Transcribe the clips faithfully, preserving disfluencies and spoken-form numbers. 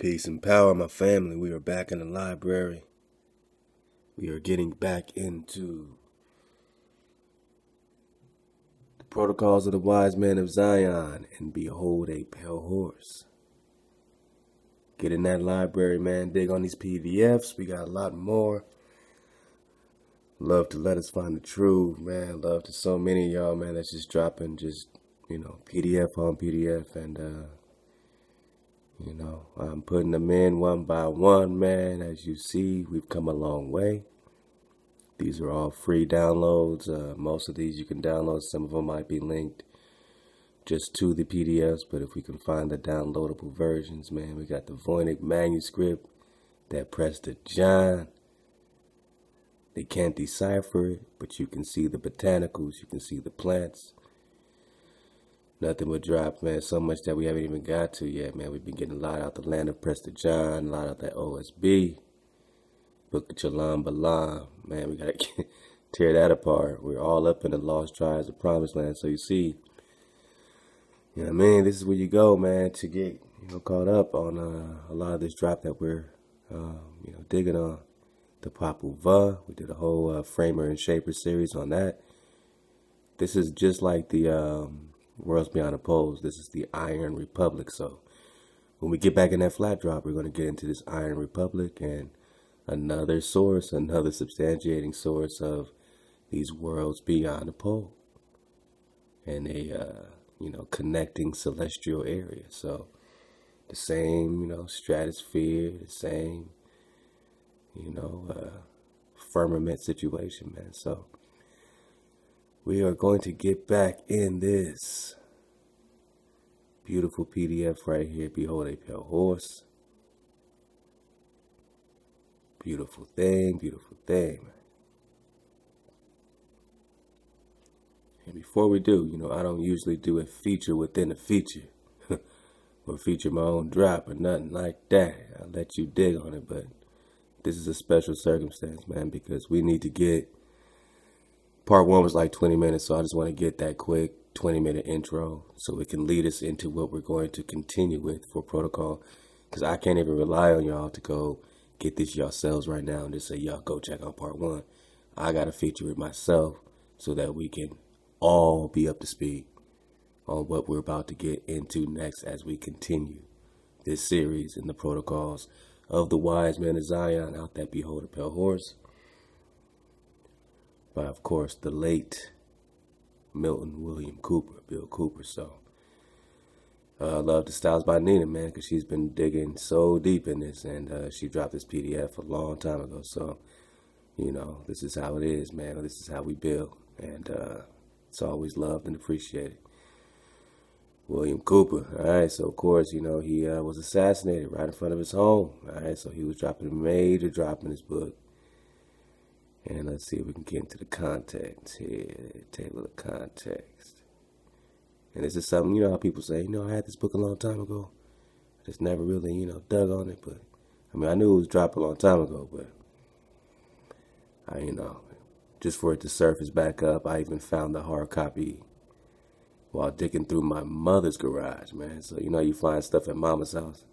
Peace and power, my family. We are back in the library. We are getting back into the protocols of the wise men of Zion, and behold a pale horse. Get in that library, man. Dig on these P D Fs. We got a lot more. Love to let us find the truth, man. Love to so many of y'all, man, that's just dropping just, you know, P D F on P D F, and uh You know, I'm putting them in one by one, man. As you see, we've come a long way. These are all free downloads. Uh, most of these you can download. Some of them might be linked just to the P D Fs, but if we can find the downloadable versions, man, we got the Voynich manuscript, that Prester John. They can't decipher it, but you can see the botanicals, you can see the plants. Nothing but drop, man. So much that we haven't even got to yet, man. We've been getting a lot out the land of Prester John, a lot out that O S B, Book of Chalam Balam. Man, we gotta tear that apart. We're all up in the lost tribes of Promised Land. So you see, you know what I mean? This is where you go, man, to get, you know, caught up on uh, a lot of this drop that we're, um, you know, digging on. The Papu Va. We did a whole uh, Framer and Shaper series on that. This is just like the um, Worlds Beyond the Poles. This is the Iron Republic. So when we get back in that flat drop, we're going to get into this Iron Republic and another source, another substantiating source of these worlds beyond the pole, and a uh, you know, connecting celestial area. So the same, you know, stratosphere, the same, you know, uh, firmament situation, man. So we are going to get back in this beautiful P D F right here. Behold a pale horse. Beautiful thing, beautiful thing. And before we do, you know, I don't usually do a feature within a feature or feature my own drop or nothing like that. I'll let you dig on it, but this is a special circumstance, man, because we need to get, part one was like twenty minutes, so I just want to get that quick twenty minute intro so it can lead us into what we're going to continue with for protocol, because I can't even rely on y'all to go get this yourselves right now and just say, y'all go check out part one. I got to feature it myself so that we can all be up to speed on what we're about to get into next as we continue this series in the protocols of the wise men of Zion, out that behold a pale horse, by, of course, the late Milton William Cooper, Bill Cooper. So I uh, love the Styles by Nina, man, because she's been digging so deep in this, and uh, she dropped this P D F a long time ago. So, you know, this is how it is, man. This is how we build, and uh, it's always loved and appreciated. William Cooper, all right, so of course, you know, he uh, was assassinated right in front of his home, all right, so he was dropping a major drop in his book. And let's see if we can get into the context here, table of context. And this is something, you know how people say, you know, I had this book a long time ago. I just never really, you know, dug on it, but, I mean, I knew it was dropped a long time ago, but, I, you know, just for it to surface back up, I even found the hard copy while digging through my mother's garage, man. So, you know, you find stuff at mama's house.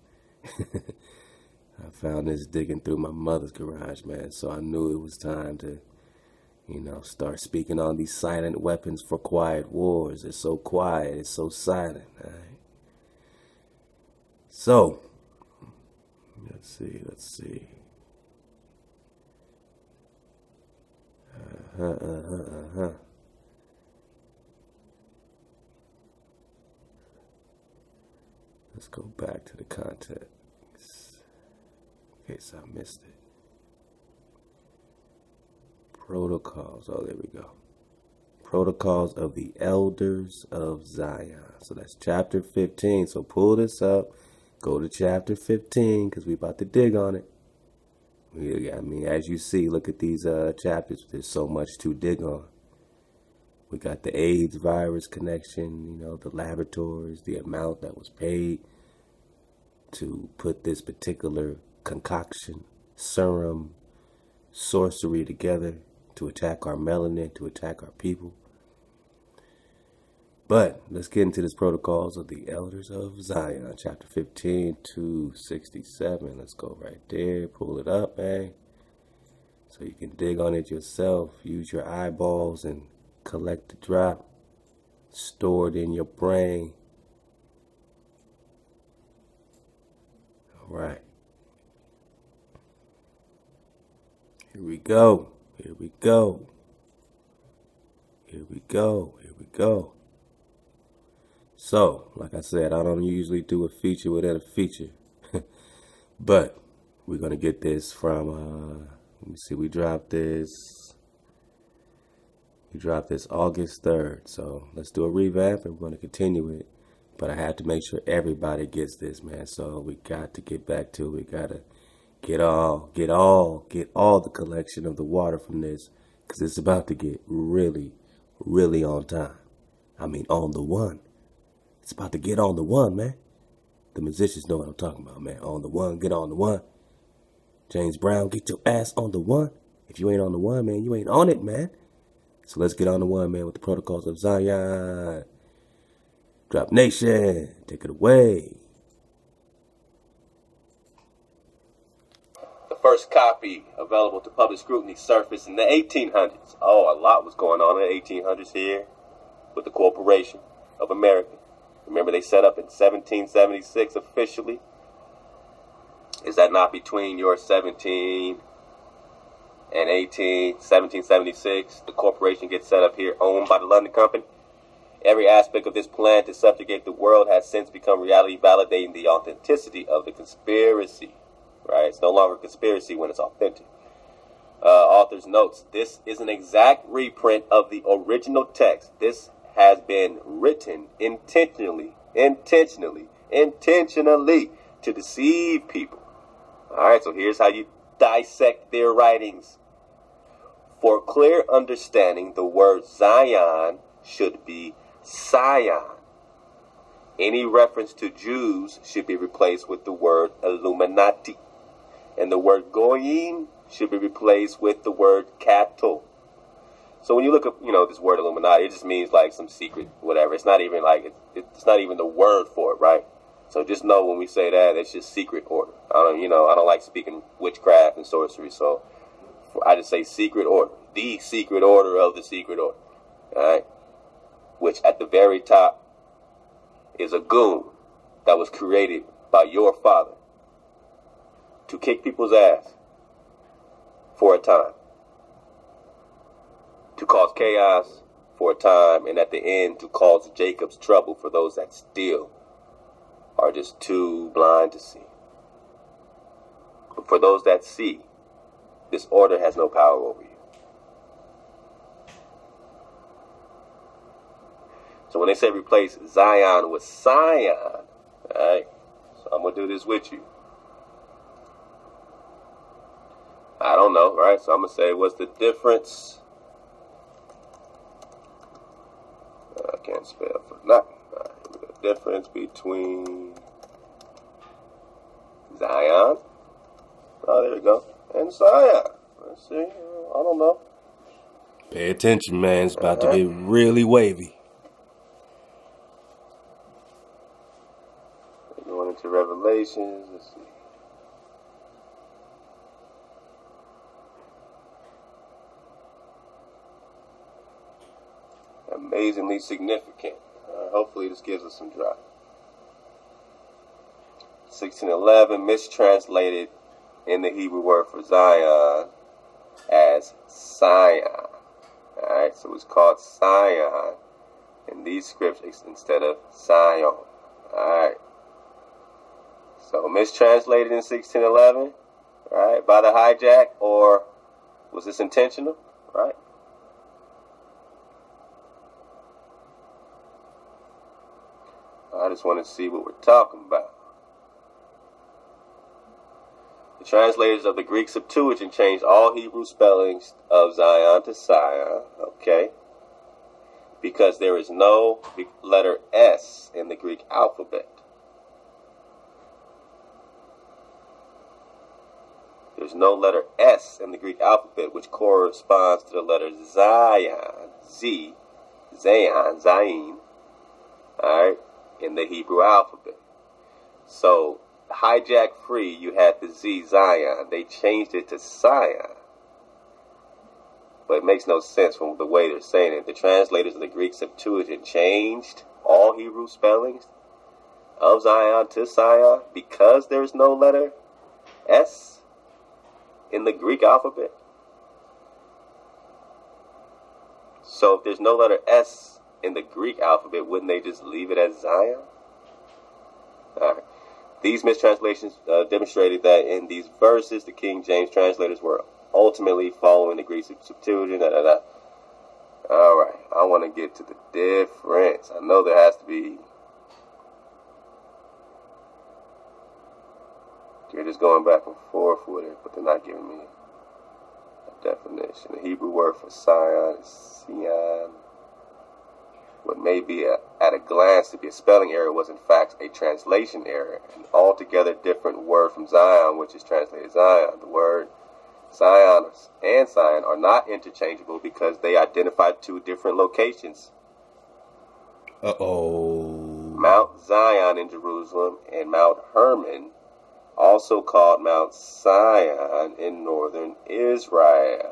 I found this digging through my mother's garage, man. So I knew it was time to, you know, start speaking on these silent weapons for quiet wars. It's so quiet. It's so silent. All right. So, let's see. Let's see. Uh-huh, uh-huh, uh-huh. Let's go back to the context in case I missed it. Protocols. Oh, there we go. Protocols of the Elders of Zion. So that's chapter fifteen. So pull this up. Go to chapter fifteen because we're about to dig on it. We, I mean, as you see, look at these uh, chapters. There's so much to dig on. We got the AIDS virus connection, you know, the laboratories, the amount that was paid to put this particular concoction, serum, sorcery together to attack our melanin, to attack our people. But let's get into this protocols of the elders of Zion, chapter fifteen to sixty-seven. Let's go right there. Pull it up, man. So you can dig on it yourself. Use your eyeballs and collect the drop. Store it in your brain. All right. Here we go. Here we go. Here we go. Here we go. So, like I said, I don't usually do a feature within a feature. But we're going to get this from, uh, let me see, we dropped this. We dropped this August third. So let's do a revamp and we're going to continue it. But I have to make sure everybody gets this, man. So we got to get back to it. We got to get all, get all, get all the collection of the water from this. Because it's about to get really, really on time. I mean, on the one. It's about to get on the one, man. The musicians know what I'm talking about, man. On the one, get on the one. James Brown, get your ass on the one. If you ain't on the one, man, you ain't on it, man. So let's get on the one, man, with the protocols of Zion. Drop Nation, take it away. The first copy available to public scrutiny surfaced in the eighteen hundreds. Oh, a lot was going on in the eighteen hundreds here with the Corporation of America. Remember, they set up in seventeen seventy-six officially. Is that not between your seventeen and eighteen, seventeen seventy-six? The corporation gets set up here, owned by the London Company. Every aspect of this plan to subjugate the world has since become reality, validating the authenticity of the conspiracy. Right? It's no longer a conspiracy when it's authentic. Uh, author's notes, this is an exact reprint of the original text. This has been written intentionally, intentionally, intentionally to deceive people. All right, so here's how you dissect their writings. For clear understanding, the word Zion should be Sion. Any reference to Jews should be replaced with the word Illuminati. And the word Goyim should be replaced with the word cattle. So when you look up, you know, this word Illuminati, it just means like some secret, whatever. It's not even like, it, it's not even the word for it, right? So just know when we say that, it's just secret order. I don't, you know, I don't like speaking witchcraft and sorcery, so I just say secret order. The secret order of the secret order, all right? Which at the very top is a goon that was created by your father to kick people's ass for a time, to cause chaos for a time, and at the end to cause Jacob's trouble for those that still are just too blind to see. But for those that see, this order has no power over you. So when they say replace Zion with Sion, alright, so I'm going to do this with you. I don't know, right? So I'm going to say, what's the difference? I can't spell for nothing. Right, the difference between Zion, oh, there we go, and Sion. Let's see, I don't know. Pay attention, man. It's about to get really wavy. Going into Revelations, let's see. Amazingly significant. Uh, hopefully this gives us some drop. sixteen eleven, mistranslated in the Hebrew word for Zion as Sion. Alright, so it's called Sion in these scriptures instead of Zion. Alright. So mistranslated in sixteen eleven, right, by the hijack, or was this intentional, right? I just want to see what we're talking about. The translators of the Greek Septuagint changed all Hebrew spellings of Zion to Sion, okay? Because there is no letter S in the Greek alphabet. There's no letter S in the Greek alphabet, which corresponds to the letter Zion, Z, Zion, Zayin, alright, in the Hebrew alphabet. So, hijack free, you had the Z, Zion. They changed it to Sion. But it makes no sense from the way they're saying it. The translators of the Greek Septuagint changed all Hebrew spellings of Zion to Sion because there's no letter S in the Greek alphabet. So if there's no letter S in the Greek alphabet, wouldn't they just leave it as Zion? All right. These mistranslations uh, demonstrated that in these verses, the King James translators were ultimately following the Greek Septuagint. Da, da, da. All right, I want to get to the difference. I know there has to be. They're just going back and forth with it, but they're not giving me a definition. The Hebrew word for Sion is Sion. What may be a, at a glance to be a spelling error was in fact a translation error, an altogether different word from Zion, which is translated Zion. The word Zion and Sion are not interchangeable because they identify two different locations. Uh-oh. Mount Zion in Jerusalem and Mount Hermon, also called Mount Sion in northern Israel.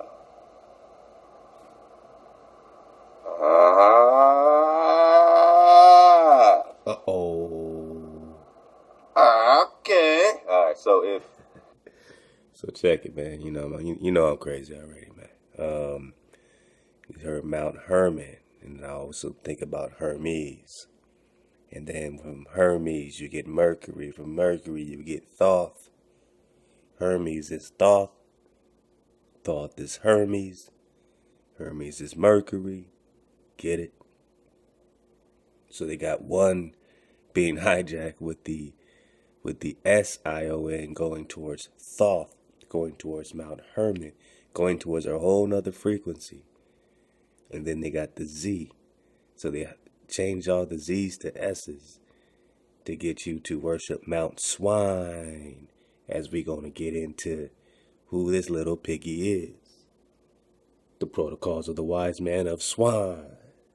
Ah. Uh-oh. Okay. All right, so if... So check it, man. You know, you, you know I'm crazy already, man. Um, you heard Mount Hermon, and I also think about Hermes. And then from Hermes, you get Mercury. From Mercury, you get Thoth. Hermes is Thoth. Thoth is Hermes. Hermes is Mercury. Get it? So they got one being hijacked with the with the S I O N going towards Thoth, going towards Mount Hermon, going towards a whole nother frequency. And then they got the Z. So they change all the Z's to S's to get you to worship Mount Swine, as we gonna get into who this little piggy is. The protocols of the wise man of Swine.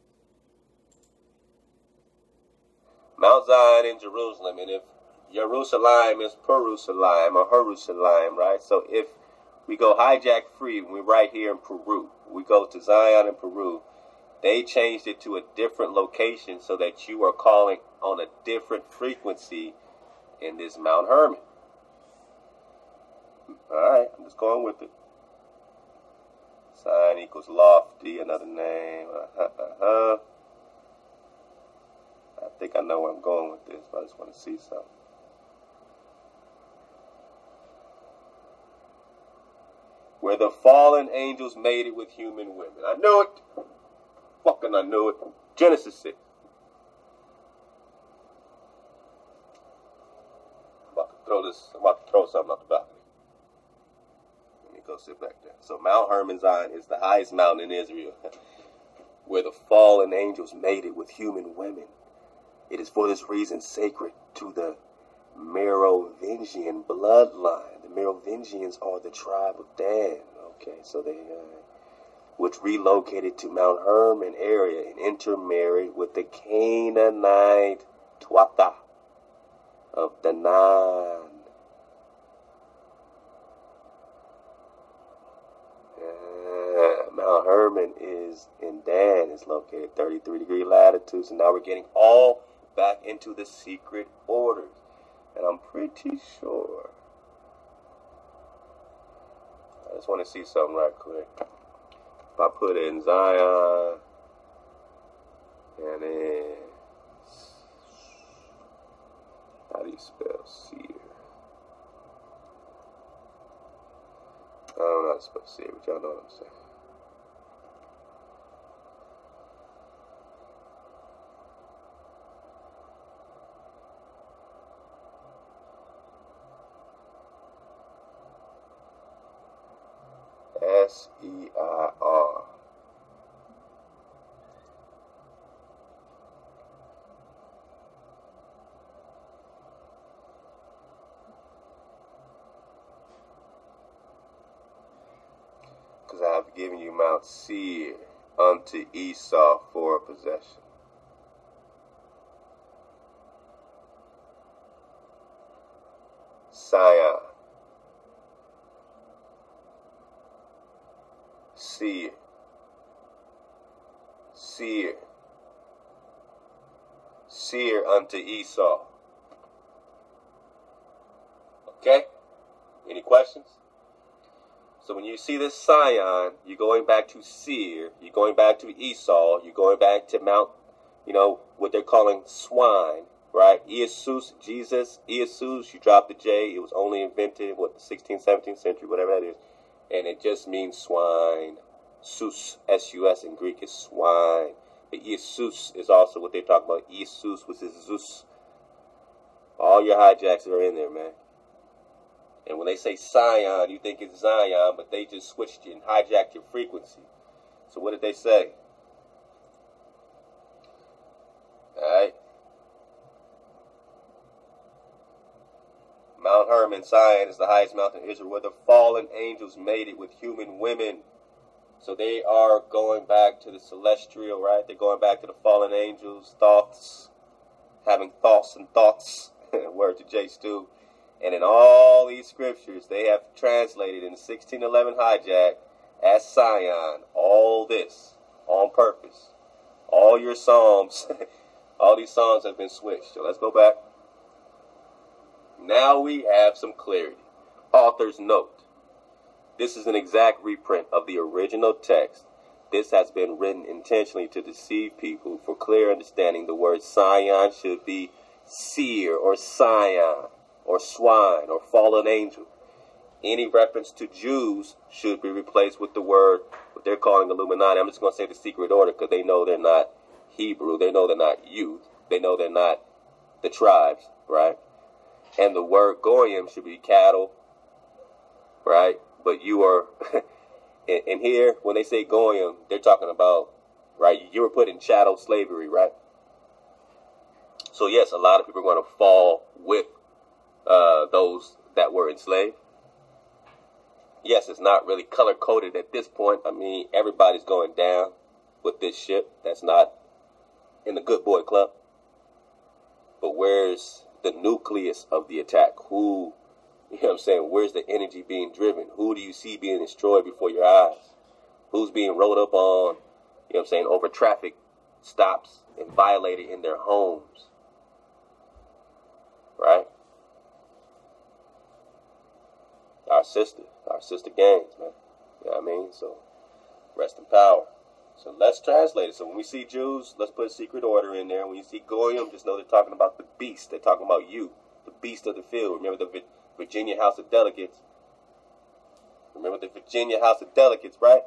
Mount Zion in Jerusalem, and if Jerusalem is Perusalem or Jerusalem, right? So if we go hijack free, we're right here in Peru. We go to Zion in Peru. They changed it to a different location so that you are calling on a different frequency in this Mount Hermon. All right, I'm just going with it. Zion equals lofty, another name. Uh-huh, uh-huh. I think I know where I'm going with this, but I just want to see something. Where the fallen angels made it with human women. I knew it. Fucking I knew it. Genesis six. I'm about to throw this, I'm about to throw something out the balcony. Let me go sit back there. So Mount Hermon Zion is the highest mountain in Israel, where the fallen angels made it with human women. It is for this reason sacred to the Merovingian bloodline. The Merovingians are the tribe of Dan. Okay, so they, uh, which relocated to Mount Hermon area and intermarried with the Canaanite Tuatha of Danaan. Uh, Mount Hermon is in Dan. It's located thirty-three degree latitude. So now we're getting all back into the secret orders. And I'm pretty sure. I just want to see something right quick. If I put in Zion, and then, how do you spell seer? I don't know how to spell seer, but y'all know what I'm saying. S E I R. Because I have given you Mount Seir unto Esau for a possession. Sion. Seer. Seer. Seer unto Esau. Okay? Any questions? So when you see this Sion, you're going back to Seir, you're going back to Esau, you're going back to Mount, you know, what they're calling swine, right? Iesus, Jesus, Iesus, you drop the J, it was only invented, what, the sixteenth, seventeenth century, whatever that is. And it just means swine. Sus, S U S in Greek is swine. But Iesus is also what they talk about. Iesus, which is Zeus. All your hijacks are in there, man. And when they say Sion, you think it's Zion, but they just switched you and hijacked your frequency. So what did they say? Alright. Mount Hermon, Zion, is the highest mountain in Israel, where the fallen angels mated with human women. So they are going back to the celestial, right? They're going back to the fallen angels, thoughts, having thoughts and thoughts. Word to J. Stu. And in all these scriptures, they have translated in sixteen eleven hijack as Sion, all this on purpose. All your psalms, all these songs have been switched. So let's go back. Now we have some clarity. Author's note. This is an exact reprint of the original text. This has been written intentionally to deceive people. For clear understanding, the word Sion should be seer or Sion, or swine, or fallen angel. Any reference to Jews should be replaced with the word, what they're calling Illuminati. I'm just going to say the secret order because they know they're not Hebrew. They know they're not youth. They know they're not the tribes, right? And the word Goyim should be cattle, right? But you are, and here, when they say Goyim, they're talking about, right, you were put in chattel slavery, right? So yes, a lot of people are going to fall with Uh, those that were enslaved. Yes, it's not really color-coded at this point. I mean, everybody's going down with this ship that's not in the good boy club. But where's the nucleus of the attack? Who, you know what I'm saying, where's the energy being driven? Who do you see being destroyed before your eyes? Who's being rolled up on, you know what I'm saying, over traffic stops and violated in their homes? Right? Our sister, our sister gangs, man. You know what I mean? So, rest in power. So, let's translate it. So, when we see Jews, let's put a secret order in there. When you see Goyim, just know they're talking about the beast. They're talking about you, the beast of the field. Remember the Virginia House of Delegates? Remember the Virginia House of Delegates, right?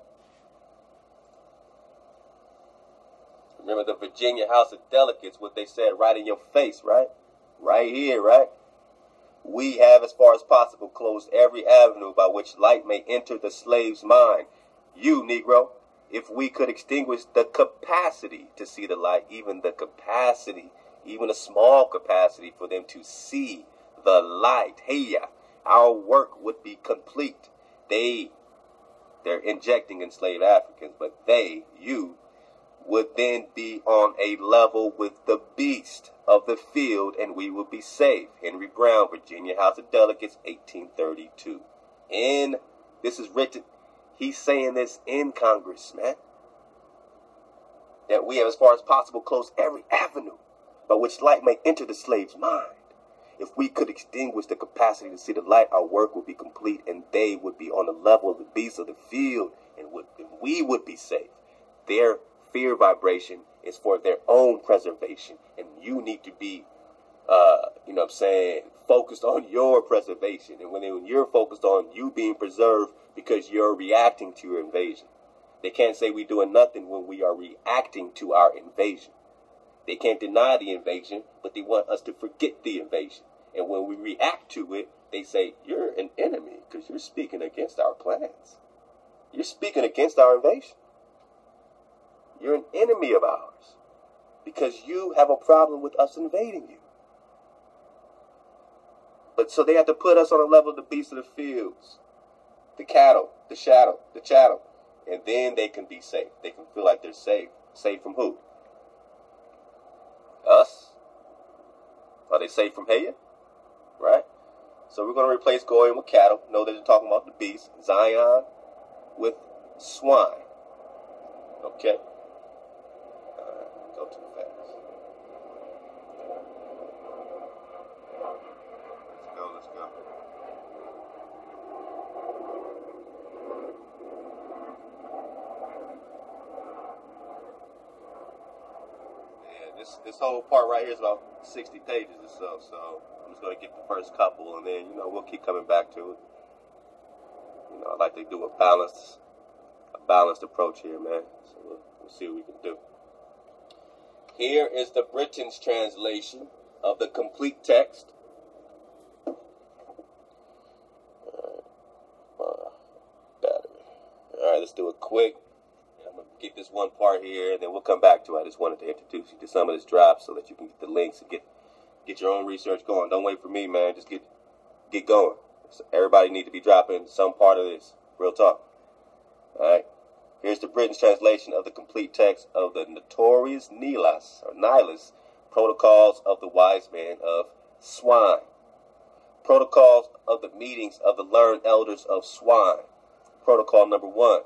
Remember the Virginia House of Delegates, what they said right in your face, right? Right here, right? We have, as far as possible, closed every avenue by which light may enter the slave's mind. You, Negro, if we could extinguish the capacity to see the light, even the capacity, even a small capacity for them to see the light, hey, our work would be complete. They, they're injecting enslaved Africans, but they, you, would then be on a level with the beast of the field, and we will be safe. Henry Brown, Virginia House of Delegates, eighteen thirty-two. In, this is written, he's saying this in Congress, man. That we have, as far as possible, closed every avenue by which light may enter the slave's mind. If we could extinguish the capacity to see the light, our work would be complete, and they would be on the level of the beasts of the field, and, would, and we would be safe. Their fear vibration is for their own preservation, and you need to be, uh, you know what I'm saying, focused on your preservation. And when, they, when you're focused on you being preserved because you're reacting to your invasion. They can't say we're doing nothing when we are reacting to our invasion. They can't deny the invasion, but they want us to forget the invasion. And when we react to it, they say, you're an enemy because you're speaking against our plans. You're speaking against our invasion. You're an enemy of ours because you have a problem with us invading you. But so they have to put us on a level of the beasts of the fields, the cattle, the shadow, the chattel, and then they can be safe. They can feel like they're safe. Safe from who? Us? Are they safe from Heya? Right? So we're going to replace Goyim with cattle. Know that they're talking about the beast. Zion with swine. Okay? Alright, go too fast. Let's go, let's go. Yeah, this, this whole part right here is about sixty pages or so, so I'm just going to get the first couple, and then, you know, we'll keep coming back to it. You know, I like to do a balanced, a balanced approach here, man. So we'll, we'll see what we can do. Here is the Britain's translation of the complete text. All right, uh, battery. All right, let's do it quick. I'm going to get this one part here, and then we'll come back to it. I just wanted to introduce you to some of this drop so that you can get the links and get get your own research going. Don't wait for me, man. Just get get going. So everybody need to be dropping some part of this. Real talk. All right. Here's the Britain's translation of the complete text of the Notorious Nihilus, or Nihilus, Protocols of the Wise Man of Swine. Protocols of the Meetings of the Learned Elders of Swine. Protocol number one.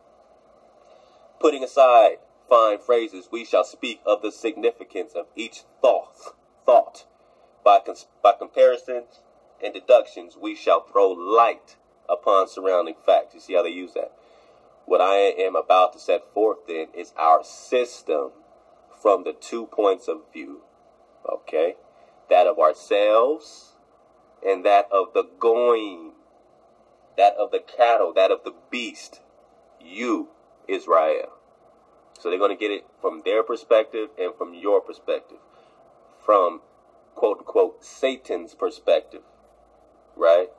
Putting aside fine phrases, we shall speak of the significance of each thought. Thought. By, cons by comparisons and deductions, we shall throw light upon surrounding facts. You see how they use that? What I am about to set forth then is our system from the two points of view. Okay? That of ourselves and that of the goyim. That of the cattle, that of the beast. You, Israel. So they're going to get it from their perspective and from your perspective. From, quote unquote, Satan's perspective. Right?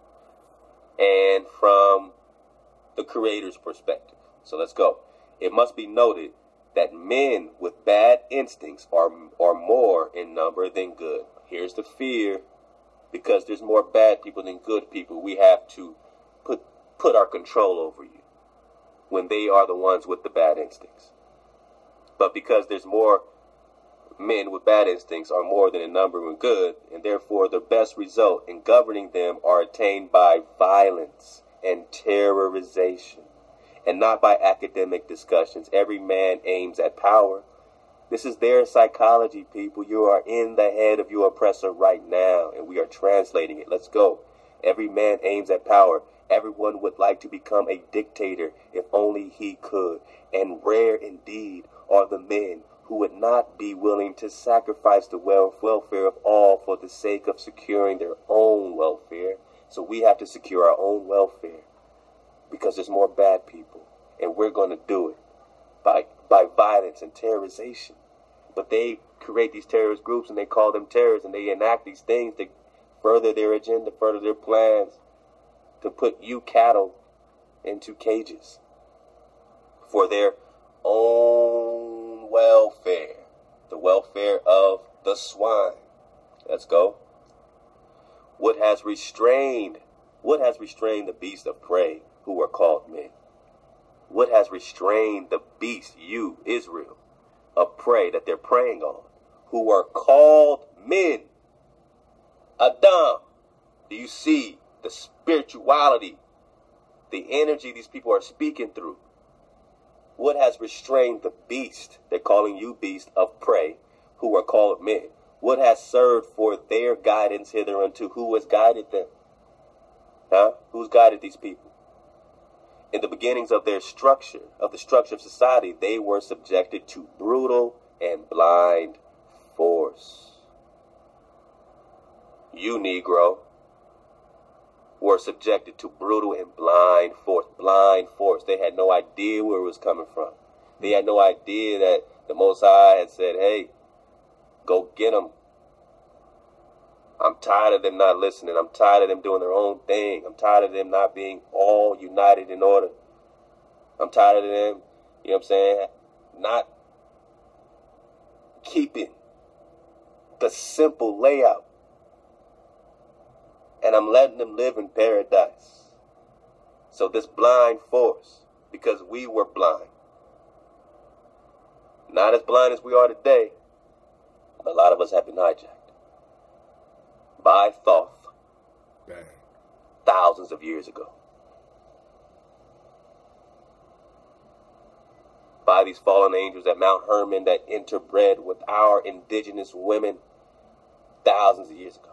And from the Creator's perspective. So let's go. It must be noted that men with bad instincts are, are more in number than good. Here's the fear. Because there's more bad people than good people, we have to put, put our control over you when they are the ones with the bad instincts. But because there's more men with bad instincts are more than in number and good, and therefore the best result in governing them are attained by violence and terrorization, and not by academic discussions. Every man aims at power. This is their psychology, people. You are in the head of your oppressor right now, and we are translating it. Let's go. Every man aims at power. Everyone would like to become a dictator if only he could. And rare indeed are the men who would not be willing to sacrifice the welfare of all for the sake of securing their own welfare. So we have to secure our own welfare because there's more bad people, and we're going to do it by by violence and terrorization. But they create these terrorist groups and they call them terrorists, and they enact these things to further their agenda, further their plans to put you cattle into cages for their own welfare, the welfare of the swine. Let's go. What has restrained, what has restrained the beasts of prey who are called men? What has restrained the beast, you, Israel, of prey that they're preying on, who are called men? Adam, do you see the spirituality, the energy these people are speaking through? What has restrained the beast, they're calling you beast of prey, who are called men? What has served for their guidance hitherunto? Who has guided them? Huh? Who's guided these people? In the beginnings of their structure, of the structure of society, they were subjected to brutal and blind force. You, Negro, were subjected to brutal and blind force. Blind force. They had no idea where it was coming from. They had no idea that the Most High had said, hey, go get them. I'm tired of them not listening. I'm tired of them doing their own thing. I'm tired of them not being all united in order. I'm tired of them, you know what I'm saying, not keeping the simple layout. And I'm letting them live in paradise. So this blind force, because we were blind, not as blind as we are today, but a lot of us have been hijacked by Thoth. Bang. Thousands of years ago. By these fallen angels at Mount Hermon that interbred with our indigenous women thousands of years ago.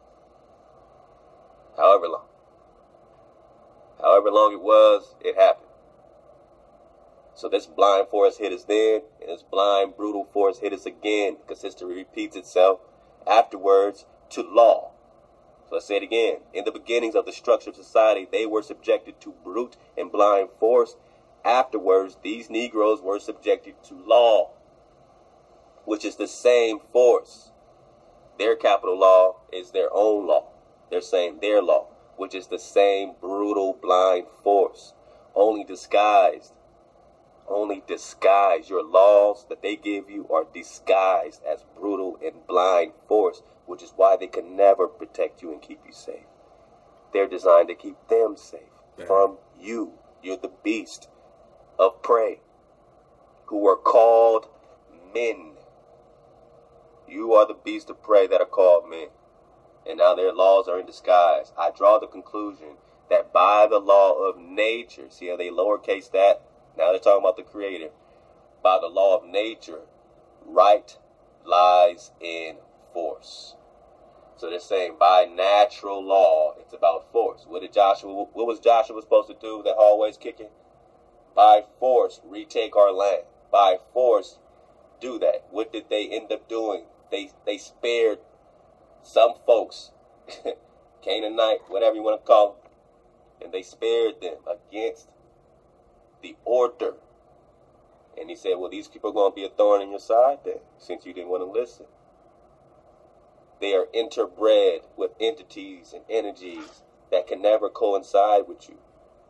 However long. However long it was, it happened. So this blind force hit us then, and this blind, brutal force hit us again, because history repeats itself afterwards to law. So let's say it again. In the beginnings of the structure of society, they were subjected to brute and blind force. Afterwards, these Negroes were subjected to law, which is the same force. Their capital law is their own law. They're saying their law, which is the same brutal, blind force, only disguised. Only disguised. Your laws that they give you are disguised as brutal and blind force, which is why they can never protect you and keep you safe. They're designed to keep them safe yeah. from you. You're the beast of prey who are called men. You are the beast of prey that are called men. And now their laws are in disguise. I draw the conclusion that by the law of nature, see how they lowercase that? Now they're talking about the Creator. By the law of nature, right lies in force. So they're saying by natural law, it's about force. What did Joshua, what was Joshua supposed to do that always kicking? By force, retake our land. By force, do that. What did they end up doing? They they spared some folks, Canaanite, whatever you want to call them, and they spared them against the order. And he said, well, these people are going to be a thorn in your side then, since you didn't want to listen. They are interbred with entities and energies that can never coincide with you.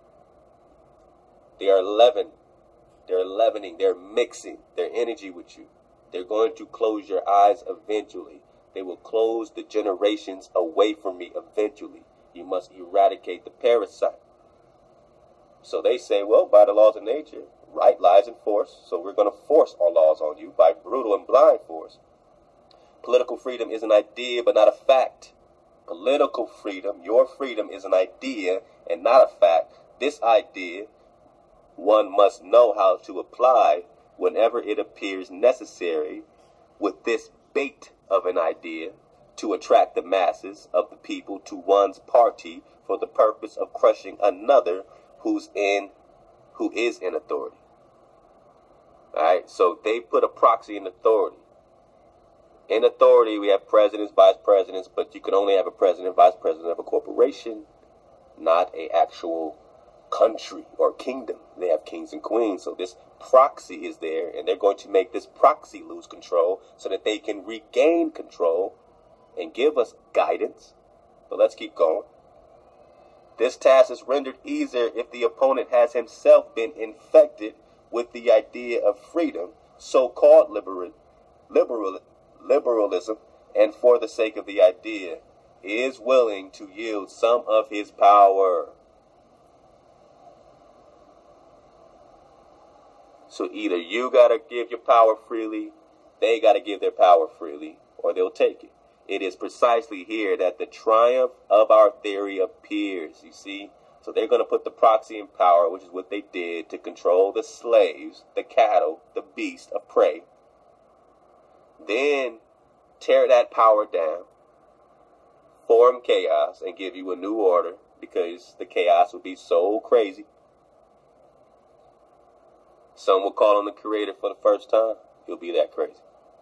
They are leavened. They're leavening. They're mixing their energy with you. They're going to close your eyes eventually. They will close the generations away from me eventually. You must eradicate the parasite. So they say, well, by the laws of nature, right lies in force. So we're going to force our laws on you by brutal and blind force. Political freedom is an idea, but not a fact. Political freedom, your freedom, is an idea and not a fact. This idea, one must know how to apply whenever it appears necessary with this bait of an idea to attract the masses of the people to one's party for the purpose of crushing another who's in, who is in authority. All right, so they put a proxy in authority. In authority, we have presidents, vice presidents, but you can only have a president, vice president of a corporation, not a actual country or kingdom. They have kings and queens. So this proxy is there, and they're going to make this proxy lose control so that they can regain control and give us guidance. But let's keep going. This task is rendered easier if the opponent has himself been infected with the idea of freedom, so-called liberal, liberal, liberalism, and for the sake of the idea, is willing to yield some of his power. So either you got to give your power freely, they got to give their power freely, or they'll take it. It is precisely here that the triumph of our theory appears, you see. So they're going to put the proxy in power, which is what they did to control the slaves, the cattle, the beast of prey. Then tear that power down, form chaos, and give you a new order, because the chaos will be so crazy. Some will call on the Creator for the first time. He'll be that crazy.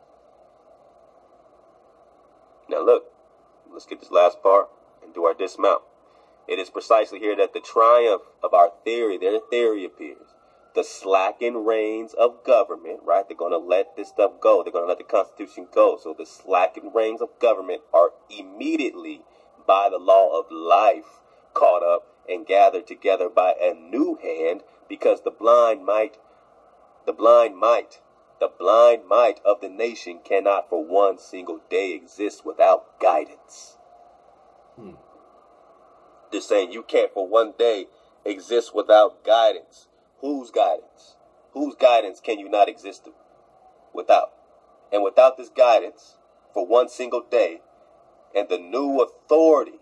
Now look, let's get this last part and do our dismount. It is precisely here that the triumph of our theory, their theory, appears. The slackened reins of government, right? They're going to let this stuff go. They're going to let the Constitution go. So the slackened reins of government are immediately, by the law of life, caught up and gathered together by a new hand, because the blind might, the blind might, the blind might of the nation cannot for one single day exist without guidance. Hmm. They're saying you can't for one day exist without guidance. Whose guidance? Whose guidance can you not exist without? And without this guidance, for one single day, and the new authority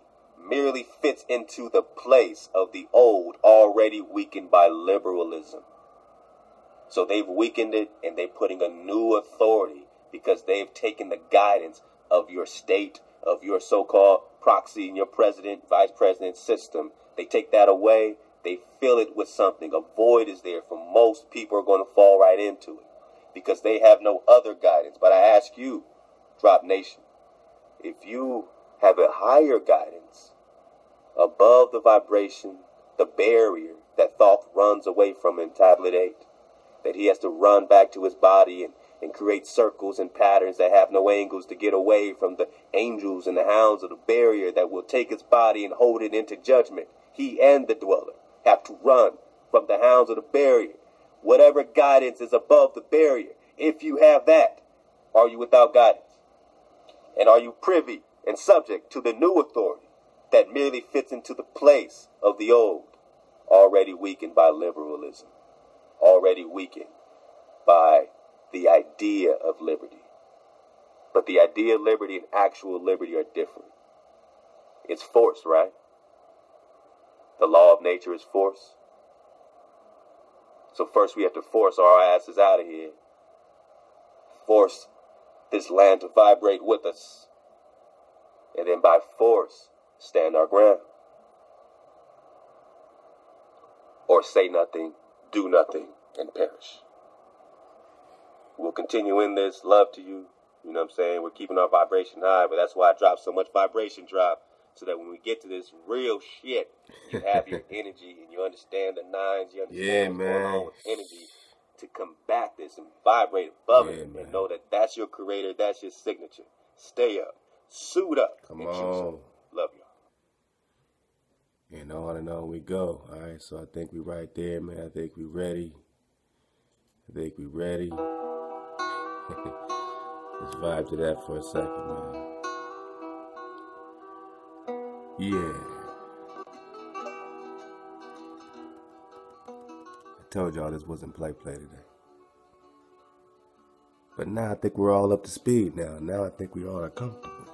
merely fits into the place of the old already weakened by liberalism. So they've weakened it and they're putting a new authority because they've taken the guidance of your state, of your so-called proxy and your president, vice president system. They take that away. They fill it with something. A void is there for most people are going to fall right into it because they have no other guidance. But I ask you, Drop Nation, if you have a higher guidance above the vibration, the barrier that Thoth runs away from in Tablet eight, that he has to run back to his body and, and create circles and patterns that have no angles to get away from the angels and the hounds of the barrier that will take his body and hold it into judgment. He and the dweller have to run from the hounds of the barrier. Whatever guidance is above the barrier, if you have that, are you without guidance? And are you privy and subject to the new authority that merely fits into the place of the old, already weakened by liberalism, already weakened by the idea of liberty? But the idea of liberty and actual liberty are different. It's force, right? The law of nature is force. So first we have to force our asses out of here. Force this land to vibrate with us. And then by force, stand our ground. Or say nothing, do nothing, and perish. We'll continue in this. Love to you. You know what I'm saying? We're keeping our vibration high, but that's why I drop so much vibration drop. So that when we get to this real shit, you have your energy and you understand the nines, you understand Yeah, what's man. going on with energy to combat this and vibrate above Yeah, it man. and know that that's your creator, that's your signature. Stay up, suit up, Come and choose on. up. Love y'all. And on and on we go. All right, so I think we right there, man. I think we ready. I think we ready. Let's vibe to that for a second, man. Yeah. I told y'all this wasn't play play today. But now I think we're all up to speed now. Now I think we all are comfortable.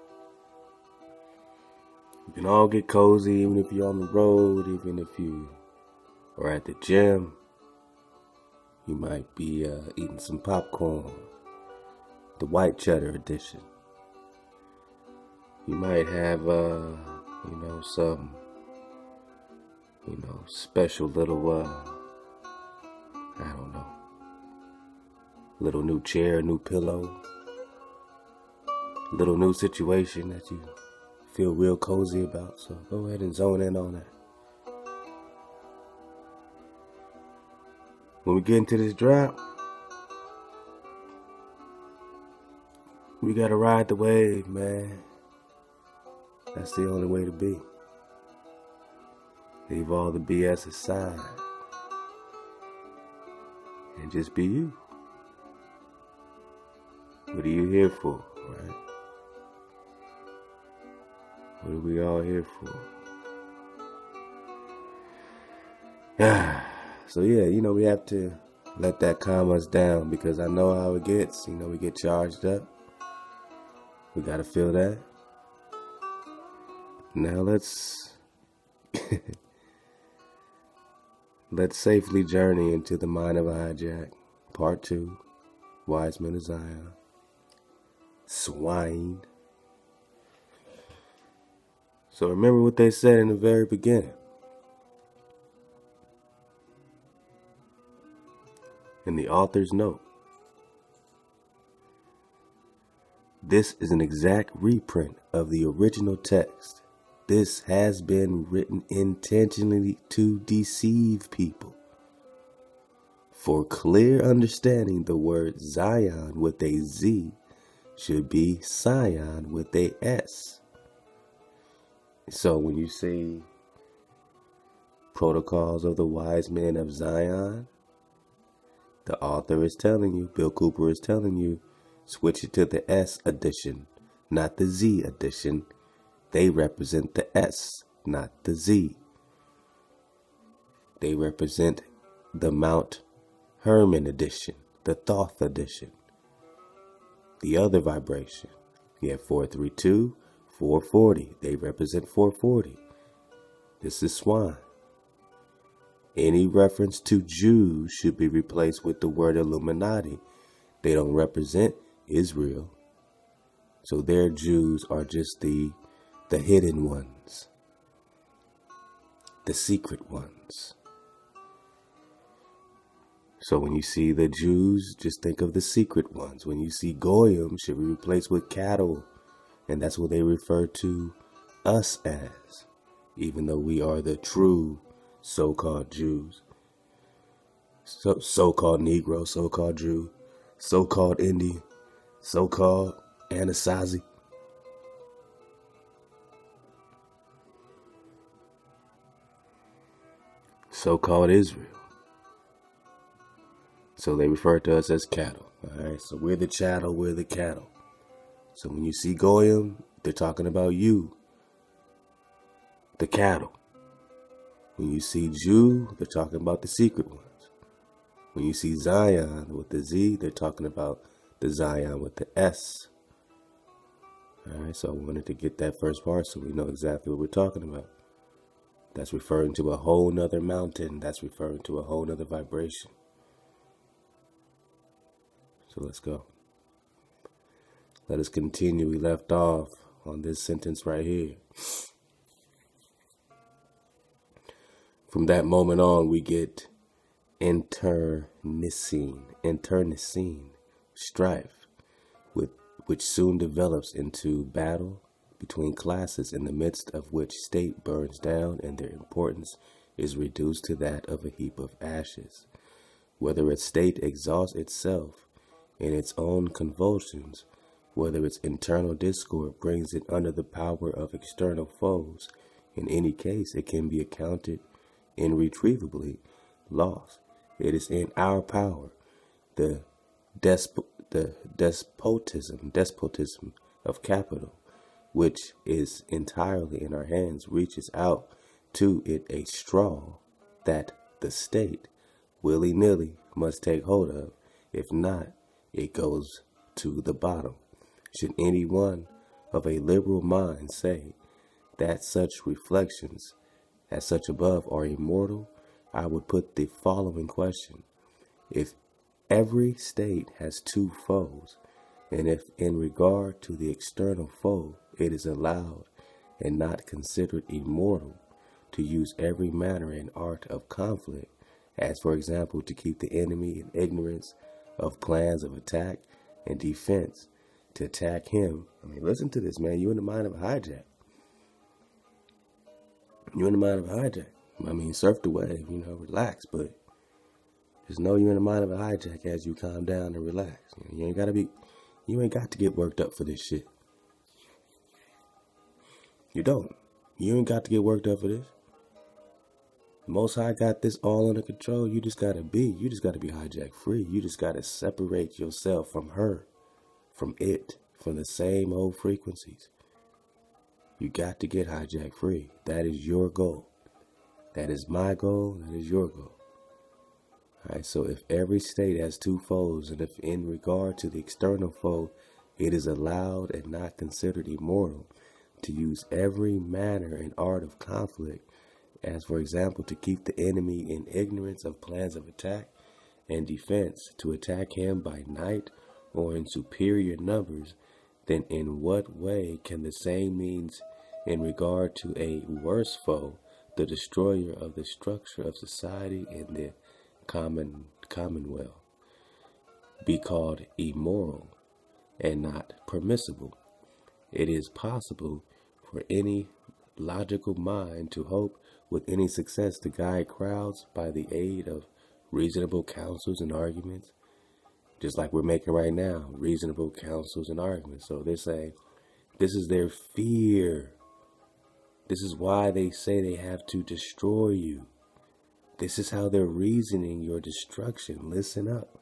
You can all get cozy even if you're on the road, even if you are at the gym. You might be uh, eating some popcorn, the white cheddar edition. You might have, uh, you know, some, you know, special little, uh, I don't know, little new chair, new pillow, little new situation that you feel real cozy about. So go ahead and zone in on that. When we get into this drop, we gotta ride the wave, man. That's the only way to be. Leave all the B S aside and just be you. What are you here for, right? What are we all here for? Ah. So yeah, you know, we have to let that calm us down because I know how it gets. You know, we get charged up. We gotta feel that. Now let's let's safely journey into the mind of a hijack. Part two, Wise Men of Zion. Swine. So remember what they said in the very beginning. In the author's note. This is an exact reprint of the original text. This has been written intentionally to deceive people. For clear understanding, the word Zion with a Z should be Sion with a S. So when you see Protocols of the Wise Men of Zion, the author is telling you, Bill Cooper is telling you, switch it to the S edition, not the Z edition. They represent the S, not the Z. They represent the Mount Hermon edition, the Thoth edition. The other vibration. You have four three two, four forty. They represent four forty. This is swine. Any reference to Jews should be replaced with the word Illuminati. They don't represent Israel. So their Jews are just the, the hidden ones, the secret ones. So when you see the Jews, just think of the secret ones. When you see Goyim, should be replaced with cattle. And that's what they refer to us as, even though we are the true so-called Jews, so, so-called Negro, so-called Jew, so-called Indian, so-called Anasazi. So-called Israel. So they refer to us as cattle. All right, so we're the chattel, we're the cattle. So when you see Goyim, they're talking about you, the cattle. When you see Jew, they're talking about the secret ones. When you see Zion with the Z, they're talking about the Zion with the S. All right, so I wanted to get that first part so we know exactly what we're talking about. That's referring to a whole nother mountain. That's referring to a whole nother vibration. So let's go. Let us continue. We left off on this sentence right here. From that moment on, we get internecine, internecine strife, with which soon develops into battle between classes, in the midst of which state burns down and their importance is reduced to that of a heap of ashes. Whether its state exhausts itself in its own convulsions, whether its internal discord brings it under the power of external foes, in any case it can be accounted irretrievably lost. It is in our power. The desp- the despotism, despotism of capital, which is entirely in our hands, reaches out to it a straw that the state willy-nilly must take hold of. If not, it goes to the bottom. Should any one of a liberal mind say that such reflections as such above are immortal, I would put the following question. If every state has two foes, and if in regard to the external foe it is allowed and not considered immortal to use every manner and art of conflict, as for example to keep the enemy in ignorance of plans of attack and defense, to attack him. I mean, listen to this, man. You're in the mind of a hijack. You're in the mind of a hijack. I mean, surf the wave, you know, relax, but just know you're in the mind of a hijack as you calm down and relax. You ain't gotta be, you ain't got to get worked up for this shit. You don't. You ain't got to get worked up for this. Most High got this all under control. You just gotta be. You just gotta be hijack free. You just gotta separate yourself from her, from it, from the same old frequencies. You got to get hijack free. That is your goal. That is my goal. That is your goal. All right. So if every state has two foes, and if in regard to the external foe, it is allowed and not considered immortal to use every manner and art of conflict, as for example to keep the enemy in ignorance of plans of attack and defense, to attack him by night or in superior numbers, then in what way can the same means in regard to a worse foe, the destroyer of the structure of society and the common commonwealth, be called immoral and not permissible? It is possible for any logical mind to hope with any success to guide crowds by the aid of reasonable counsels and arguments, just like we're making right now, reasonable counsels and arguments. So they're saying this is their fear. This is why they say they have to destroy you. This is how they're reasoning your destruction. Listen up.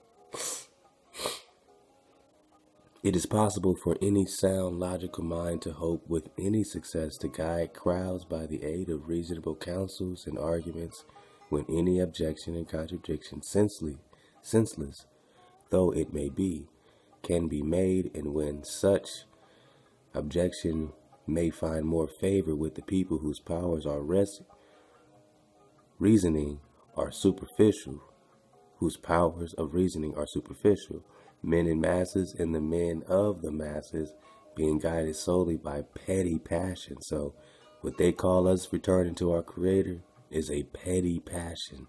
It is possible for any sound, logical mind to hope with any success to guide crowds by the aid of reasonable counsels and arguments, when any objection and contradiction, senseless, senseless though it may be, can be made, and when such objection may find more favor with the people whose powers are res- reasoning are superficial, whose powers of reasoning are superficial, men in masses and the men of the masses being guided solely by petty passion. So what they call us returning to our Creator is a petty passion.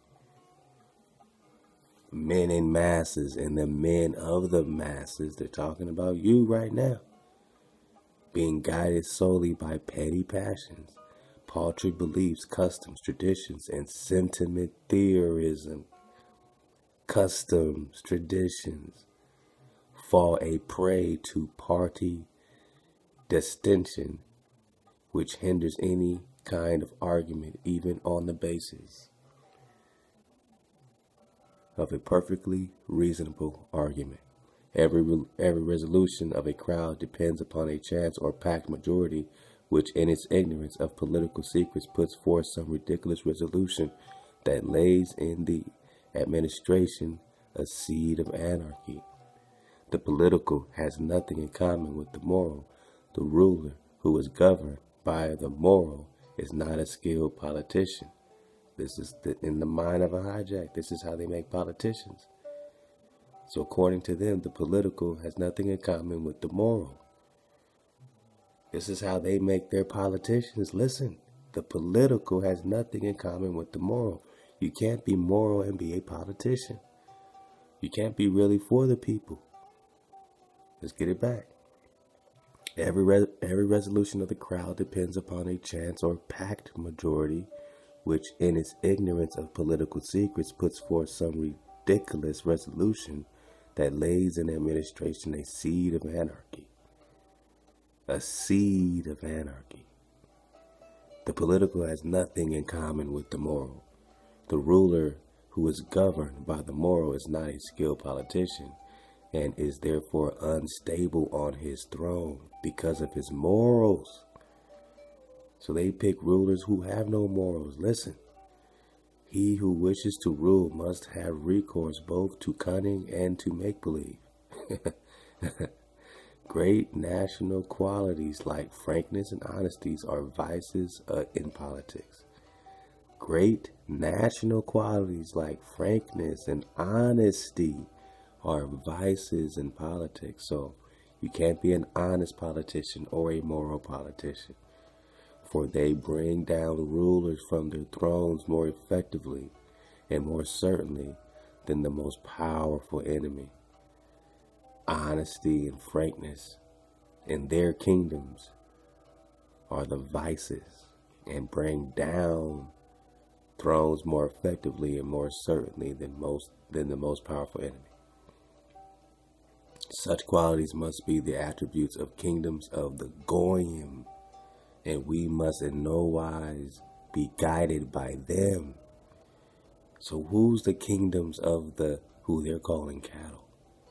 Men in masses and the men of the masses, they're talking about you right now, being guided solely by petty passions, paltry beliefs, customs, traditions, and sentiment theorism. Customs, traditions, fall a prey to party distension, which hinders any kind of argument, even on the basis of a perfectly reasonable argument. Every every resolution of a crowd depends upon a chance or packed majority, which in its ignorance of political secrets puts forth some ridiculous resolution that lays in the administration a seed of anarchy. The political has nothing in common with the moral. The ruler who is governed by the moral is not a skilled politician. This is the, in the mind of a hijack. This is how they make politicians. So according to them, the political has nothing in common with the moral. This is how they make their politicians. Listen, the political has nothing in common with the moral. You can't be moral and be a politician. You can't be really for the people. Let's get it back. Every re- every resolution of the crowd depends upon a chance or packed majority, which in its ignorance of political secrets puts forth some ridiculous resolution that lays in administration a seed of anarchy. A seed of anarchy. The political has nothing in common with the moral. The ruler who is governed by the moral is not a skilled politician and is therefore unstable on his throne because of his morals. So they pick rulers who have no morals. Listen, he who wishes to rule must have recourse both to cunning and to make-believe. Great national qualities like frankness and honesty are vices uh, in politics. Great national qualities like frankness and honesty are vices in politics. So you can't be an honest politician or a moral politician, for they bring down rulers from their thrones more effectively and more certainly than the most powerful enemy. Honesty and frankness in their kingdoms are the vices and bring down thrones more effectively and more certainly than most than the most powerful enemy. Such qualities must be the attributes of kingdoms of the Goyim, and we must in no wise be guided by them. So who's the kingdoms of the who they're calling cattle?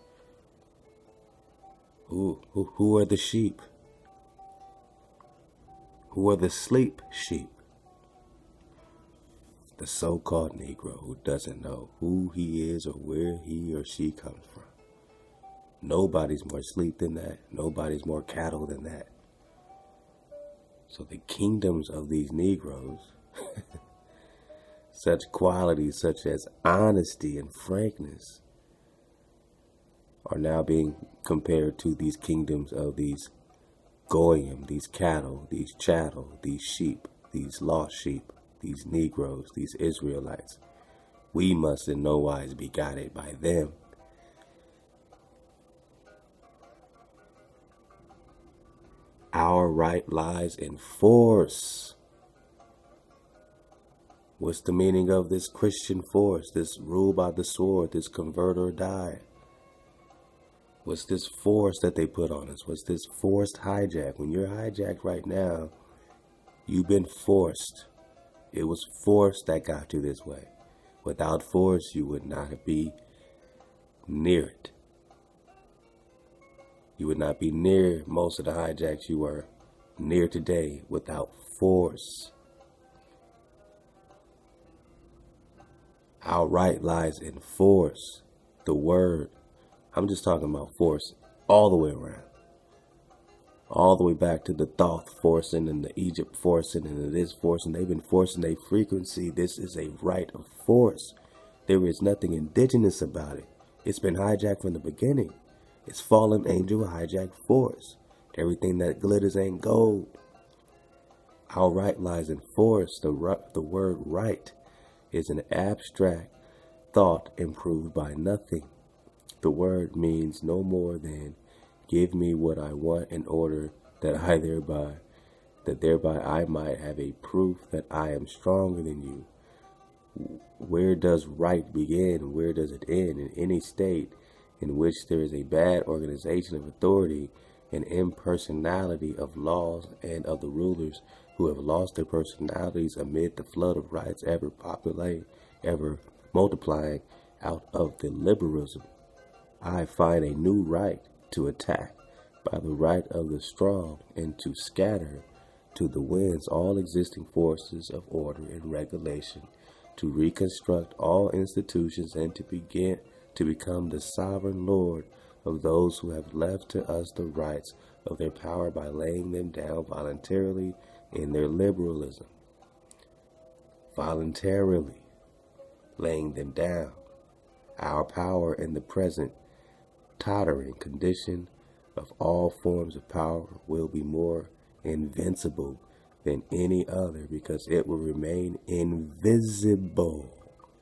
Who who who are the sheep? Who are the sleep sheep? The so-called Negro who doesn't know who he is or where he or she comes from. Nobody's more asleep than that. Nobody's more cattle than that. So the kingdoms of these Negroes, such qualities such as honesty and frankness, are now being compared to these kingdoms of these Goyim, these cattle, these chattel, these sheep, these lost sheep, these Negroes, these Israelites. We must in no wise be guided by them. Our right lies in force. What's the meaning of this Christian force, this rule by the sword, this convert or die? What's this force that they put on us? What's this forced hijack? When you're hijacked right now, you've been forced. It was force that got you this way. Without force, you would not be near it. You would not be near most of the hijacks you are near today without force. Our right lies in force. The word, I'm just talking about force all the way around. all the way back to the Thoth forcing and the Egypt forcing and the this forcing. They've been forcing a frequency. This is a rite of force. There is nothing indigenous about it. It's been hijacked from the beginning. It's fallen angel hijacked force. Everything that glitters ain't gold. Our right lies in force. The, the word right is an abstract thought improved by nothing. The word means no more than give me what I want in order that I thereby, that thereby I might have a proof that I am stronger than you. Where does right begin? Where does it end? In any state in which there is a bad organization of authority and impersonality of laws and of the rulers who have lost their personalities amid the flood of rights ever populate, ever multiplying out of the liberalism, I find a new right to attack by the right of the strong and to scatter to the winds all existing forces of order and regulation, to reconstruct all institutions and to begin to become the sovereign lord of those who have left to us the rights of their power by laying them down voluntarily in their liberalism. Voluntarily laying them down. Our power in the present tottering condition of all forms of power will be more invincible than any other because it will remain invisible.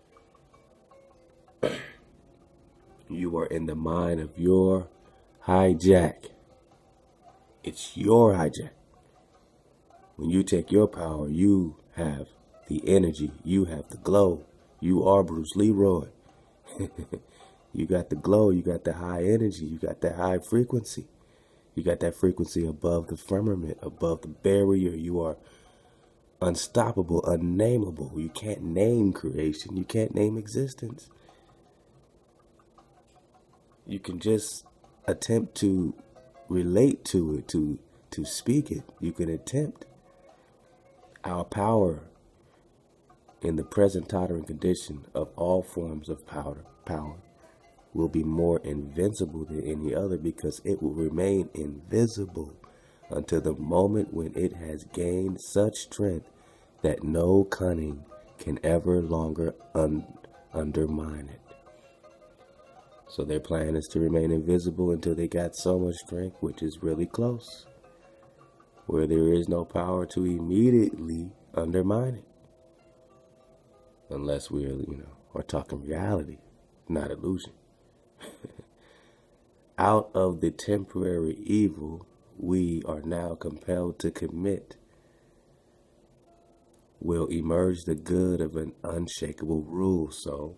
You are in the mind of your hijack. It's your hijack. When you take your power, you have the energy. You have the glow. You are Bruce Leroy. You got the glow. You got the high energy. You got that high frequency. You got that frequency above the firmament, above the barrier. You are unstoppable, unnameable. You can't name creation. You can't name existence. You can just attempt to relate to it, to to speak it. You can attempt. Our power in the present tottering condition of all forms of power, power will be more invincible than any other because it will remain invisible until the moment when it has gained such strength that no cunning can ever longer un undermine it. So their plan is to remain invisible until they got so much strength, which is really close, where there is no power to immediately undermine it. Unless we're, you know, are talking reality, not illusion. Out of the temporary evil we are now compelled to commit will emerge the good of an unshakable rule. So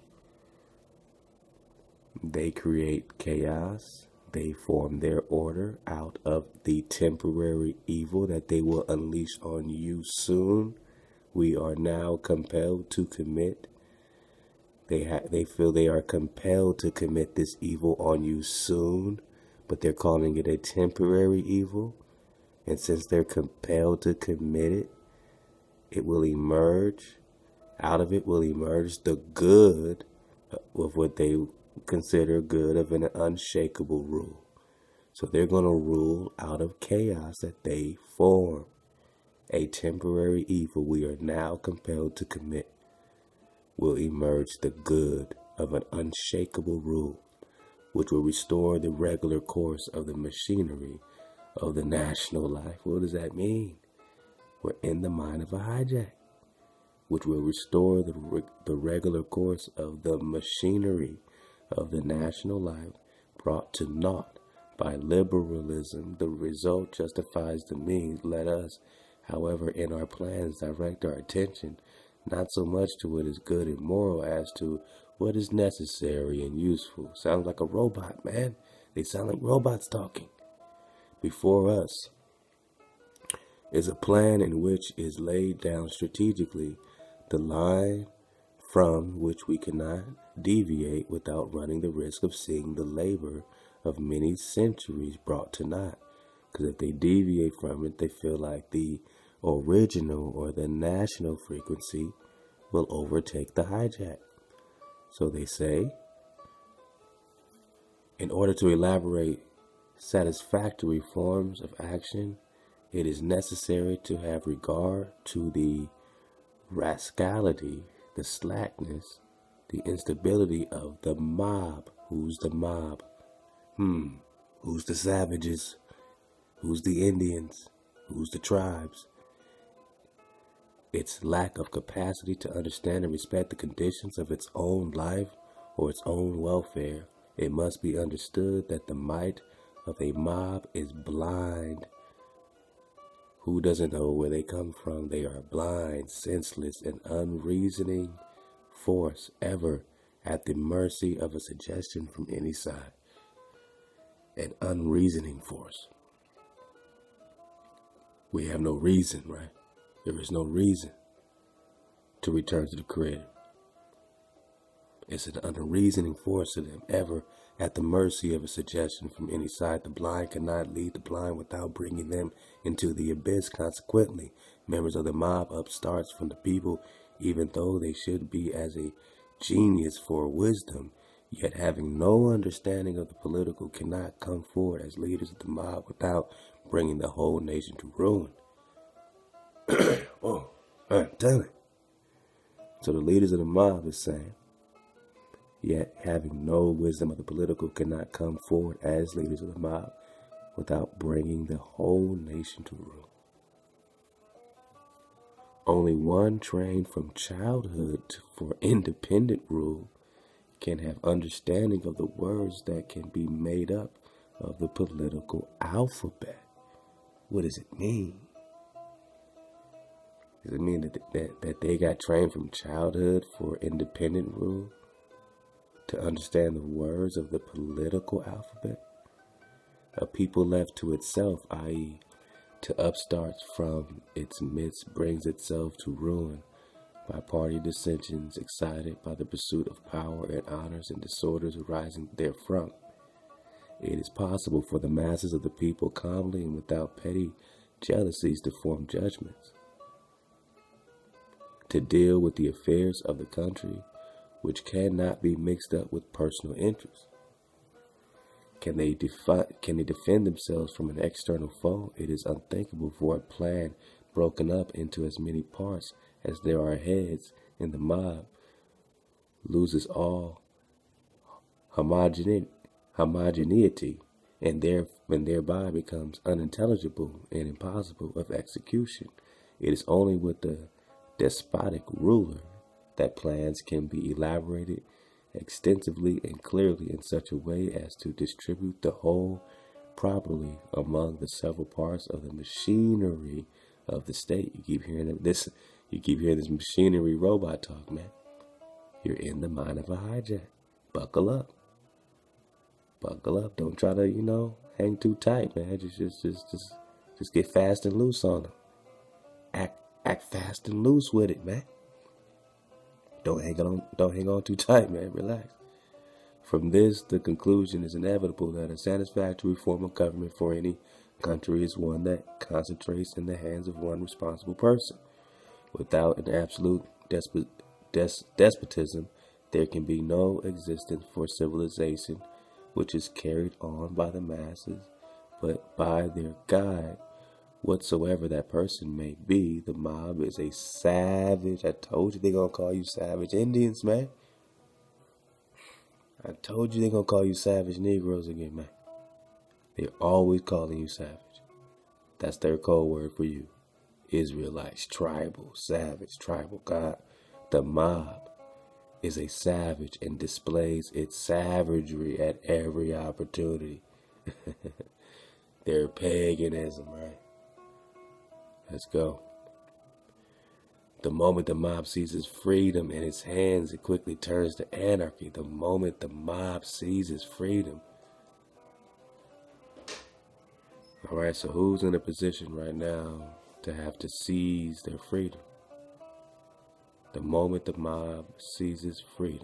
they create chaos. They form their order out of the temporary evil that they will unleash on you soon. We are now compelled to commit. They ha they feel they are compelled to commit this evil on you soon, but they're calling it a temporary evil. And since they're compelled to commit it, it will emerge. Out of it will emerge the good of what they consider good of an unshakable rule. So they're going to rule out of chaos that they form. A temporary evil we are now compelled to commit will emerge the good of an unshakable rule, which will restore the regular course of the machinery of the national life. What does that mean? We're in the mind of a hijack, which will restore the, re the regular course of the machinery of the national life brought to naught by liberalism. The result justifies the means. Let us, however, in our plans direct our attention not so much to what is good and moral as to what is necessary and useful. Sounds like a robot, man. They sound like robots talking. Before us is a plan in which is laid down strategically the line from which we cannot deviate without running the risk of seeing the labor of many centuries brought to naught. Because if they deviate from it, they feel like the original or the national frequency will overtake the hijack. So they say, in order to elaborate satisfactory forms of action, it is necessary to have regard to the rascality, the slackness, the instability of the mob. Who's the mob? Hmm. Who's the savages? Who's the Indians? Who's the tribes? Its lack of capacity to understand and respect the conditions of its own life or its own welfare. It must be understood that the might of a mob is blind. Who doesn't know where they come from? They are blind, senseless, and unreasoning force, ever at the mercy of a suggestion from any side. An unreasoning force. We have no reason, right? There is no reason to return to the Creator. It's an unreasoning force to them, ever at the mercy of a suggestion from any side. The blind cannot lead the blind without bringing them into the abyss. Consequently, members of the mob upstarts from the people, even though they should be as a genius for wisdom, yet having no understanding of the political, cannot come forward as leaders of the mob without bringing the whole nation to ruin. Oh, I'm telling. So the leaders of the mob is saying, yet having no wisdom of the political, cannot come forward as leaders of the mob without bringing the whole nation to ruin. Only one trained from childhood for independent rule can have understanding of the words that can be made up of the political alphabet. What does it mean? Does it mean that, that, that they got trained from childhood for independent rule to understand the words of the political alphabet? A people left to itself, that is, to upstarts from its midst, brings itself to ruin by party dissensions, excited by the pursuit of power and honors and disorders arising therefrom. It is possible for the masses of the people calmly and without petty jealousies to form judgments, to deal with the affairs of the country, which cannot be mixed up with personal interests. Can they, defi- can they defend themselves from an external foe? It is unthinkable for a plan broken up into as many parts as there are heads in the mob loses all homogene- homogeneity and, there, and thereby becomes unintelligible and impossible of execution. It is only with the despotic ruler that plans can be elaborated extensively and clearly in such a way as to distribute the whole properly among the several parts of the machinery of the state. You keep hearing this, you keep hearing this machinery robot talk, man. You're in the mind of a hijack. Buckle up. Buckle up. Don't try to, you know, hang too tight, man. Just, just, just, just, just get fast and loose on them. Act, act fast and loose with it, man. Don't hang on, don't hang on too tight, man. Relax. From this, the conclusion is inevitable that a satisfactory form of government for any country is one that concentrates in the hands of one responsible person. Without an absolute despot, des, despotism, there can be no existence for civilization, which is carried on by the masses, but by their guide. Whatsoever that person may be, the mob is a savage. I told you they're going to call you savage Indians, man. I told you they're going to call you savage Negroes again, man. They're always calling you savage. That's their code word for you. Israelites, tribal, savage, tribal. God, the mob is a savage and displays its savagery at every opportunity. They're paganism, right? Let's go. The moment the mob seizes freedom in its hands, it quickly turns to anarchy. The moment the mob seizes freedom. All right, so who's in a position right now to have to seize their freedom? The moment the mob seizes freedom.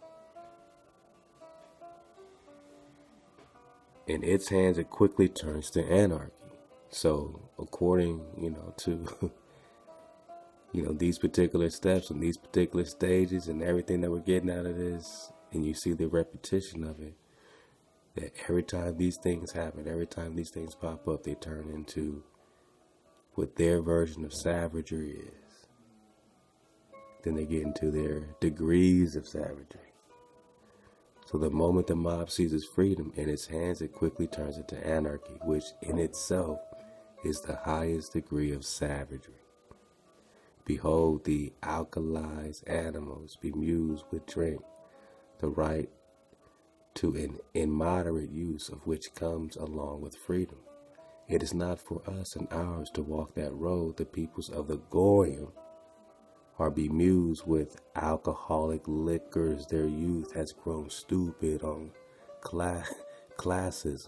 In its hands, it quickly turns to anarchy. So, according, you know, to, you know, these particular steps and these particular stages and everything that we're getting out of this, and you see the repetition of it, that every time these things happen, every time these things pop up, they turn into what their version of savagery is. Then they get into their degrees of savagery. So the moment the mob seizes freedom in its hands, it quickly turns into anarchy, which in itself is the highest degree of savagery. Behold, the alkalized animals bemused with drink, the right to an immoderate use of which comes along with freedom. It is not for us and ours to walk that road. The peoples of the Goyim are bemused with alcoholic liquors. Their youth has grown stupid on class classism.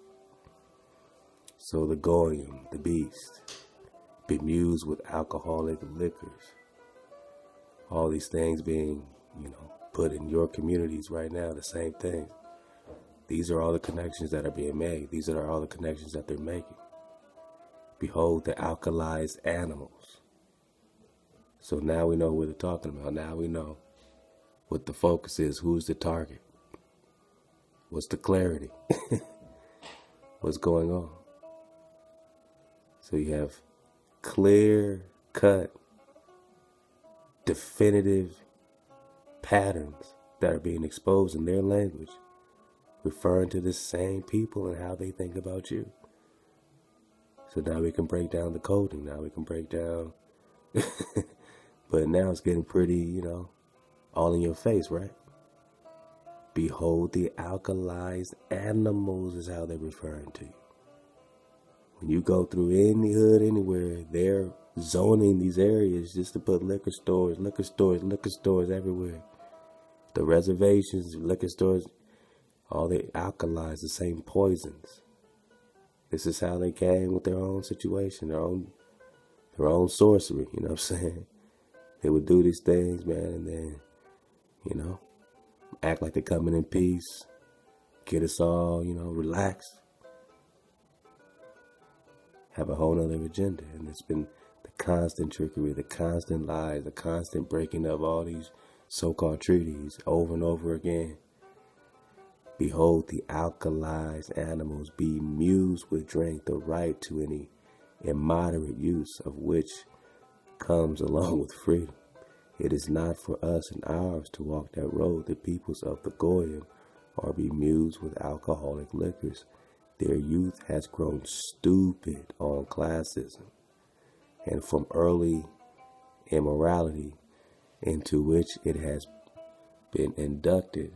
So the Goyim, the beast, bemused with alcoholic liquors. All these things being, you know, put in your communities right now, the same thing. These are all the connections that are being made. These are all the connections that they're making. Behold, the alkalized animals. So now we know what they're talking about. Now we know what the focus is. Who's the target? What's the clarity? What's going on? So you have clear cut, definitive patterns that are being exposed in their language, referring to the same people and how they think about you. So now we can break down the coding. Now we can break down. But now it's getting pretty, you know, all in your face, right? Behold, the alkalized animals is how they're referring to you. When you go through any hood anywhere, they're zoning these areas just to put liquor stores, liquor stores, liquor stores everywhere. The reservations, liquor stores, all they alkalize the same poisons. This is how they came with their own situation, their own, their own sorcery. You know what I'm saying? They would do these things, man, and then, you know, act like they're coming in peace, get us all, you know, relaxed, have a whole other agenda. And it's been the constant trickery, the constant lies, the constant breaking of all these so-called treaties over and over again. Behold, the alkalized animals bemused with drink, the right to any immoderate use of which comes along with freedom. It is not for us and ours to walk that road. The peoples of the Goyim are bemused with alcoholic liquors. Their youth has grown stupid on classism, and from early immorality into which it has been inducted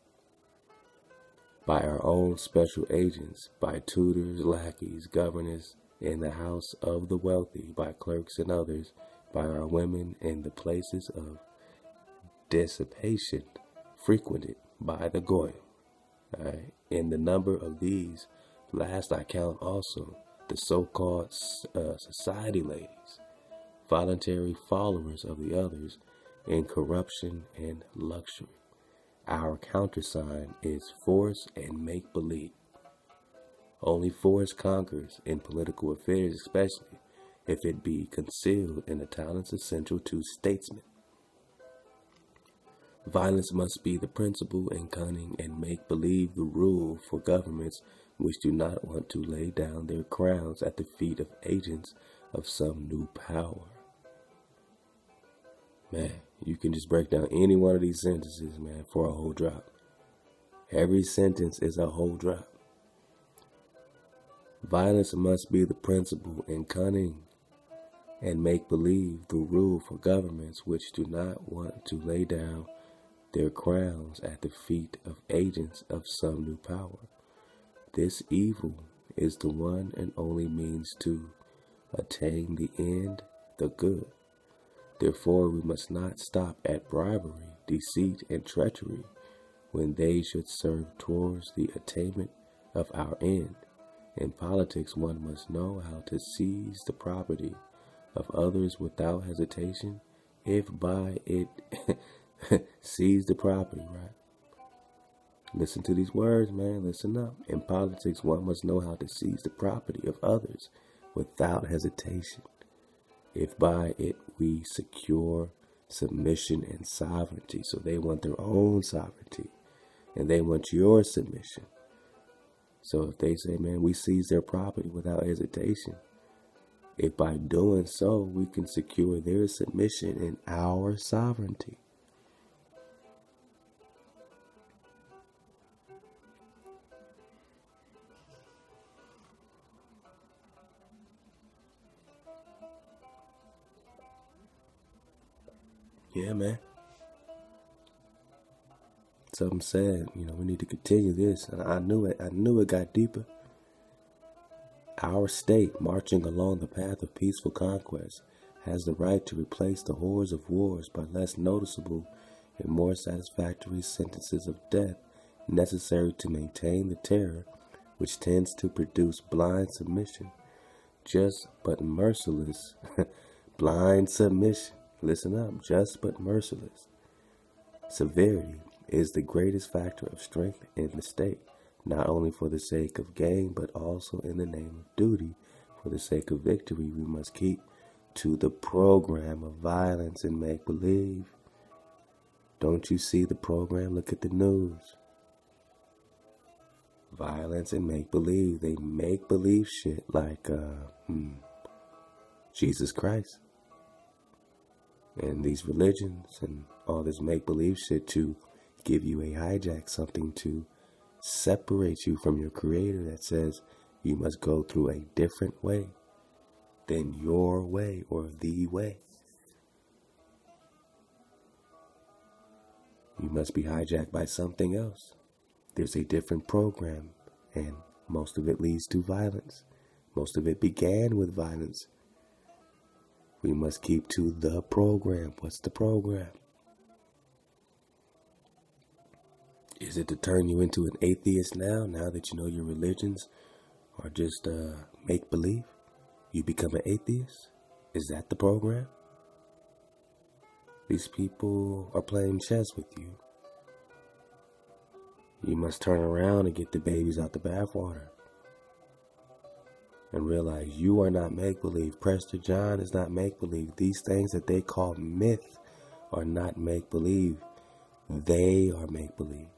by our own special agents, by tutors, lackeys, governors in the house of the wealthy, by clerks and others, by our women in the places of dissipation frequented by the Goyim. Right? In the number of these, last I count also the so-called uh, society ladies, voluntary followers of the others in corruption and luxury. Our countersign is force and make-believe. Only force conquers in political affairs, especially if it be concealed in the talents essential to statesmen. Violence must be the principle, and cunning and make-believe the rule for governments which do not want to lay down their crowns at the feet of agents of some new power. Man, you can just break down any one of these sentences, man, for a whole drop. Every sentence is a whole drop. Violence must be the principle, and cunning and make-believe the rule for governments which do not want to lay down their crowns at the feet of agents of some new power. This evil is the one and only means to attain the end, the good. Therefore, we must not stop at bribery, deceit, and treachery when they should serve towards the attainment of our end. In politics, one must know how to seize the property of others without hesitation, if by it seize the property, right? Listen to these words, man. Listen up. In politics, one must know how to seize the property of others without hesitation, if by it we secure submission and sovereignty. So they want their own sovereignty, and they want your submission. So if they say, man, we seize their property without hesitation, if by doing so we can secure their submission and our sovereignty, yeah, man. Something said, you know, we need to continue this. And I knew it. I knew it got deeper. Our state, marching along the path of peaceful conquest, has the right to replace the horrors of wars by less noticeable and more satisfactory sentences of death necessary to maintain the terror which tends to produce blind submission, just but merciless, blind submission. Listen up, just but merciless. Severity is the greatest factor of strength in the state, not only for the sake of gain, but also in the name of duty. For the sake of victory, we must keep to the program of violence and make-believe. Don't you see the program? Look at the news. Violence and make-believe. They make-believe shit like uh, hmm, Jesus Christ. And these religions and all this make-believe shit to give you a hijack, something to separate you from your creator that says you must go through a different way than your way or the way. You must be hijacked by something else. There's a different program, and most of it leads to violence. Most of it began with violence. We must keep to the program. What's the program? Is it to turn you into an atheist now, now that you know your religions are just uh, make-believe? You become an atheist? Is that the program? These people are playing chess with you. You must turn around and get the babies out the bathwater and realize you are not make-believe. Prester John is not make-believe. These things that they call myth are not make-believe. They are make-believe.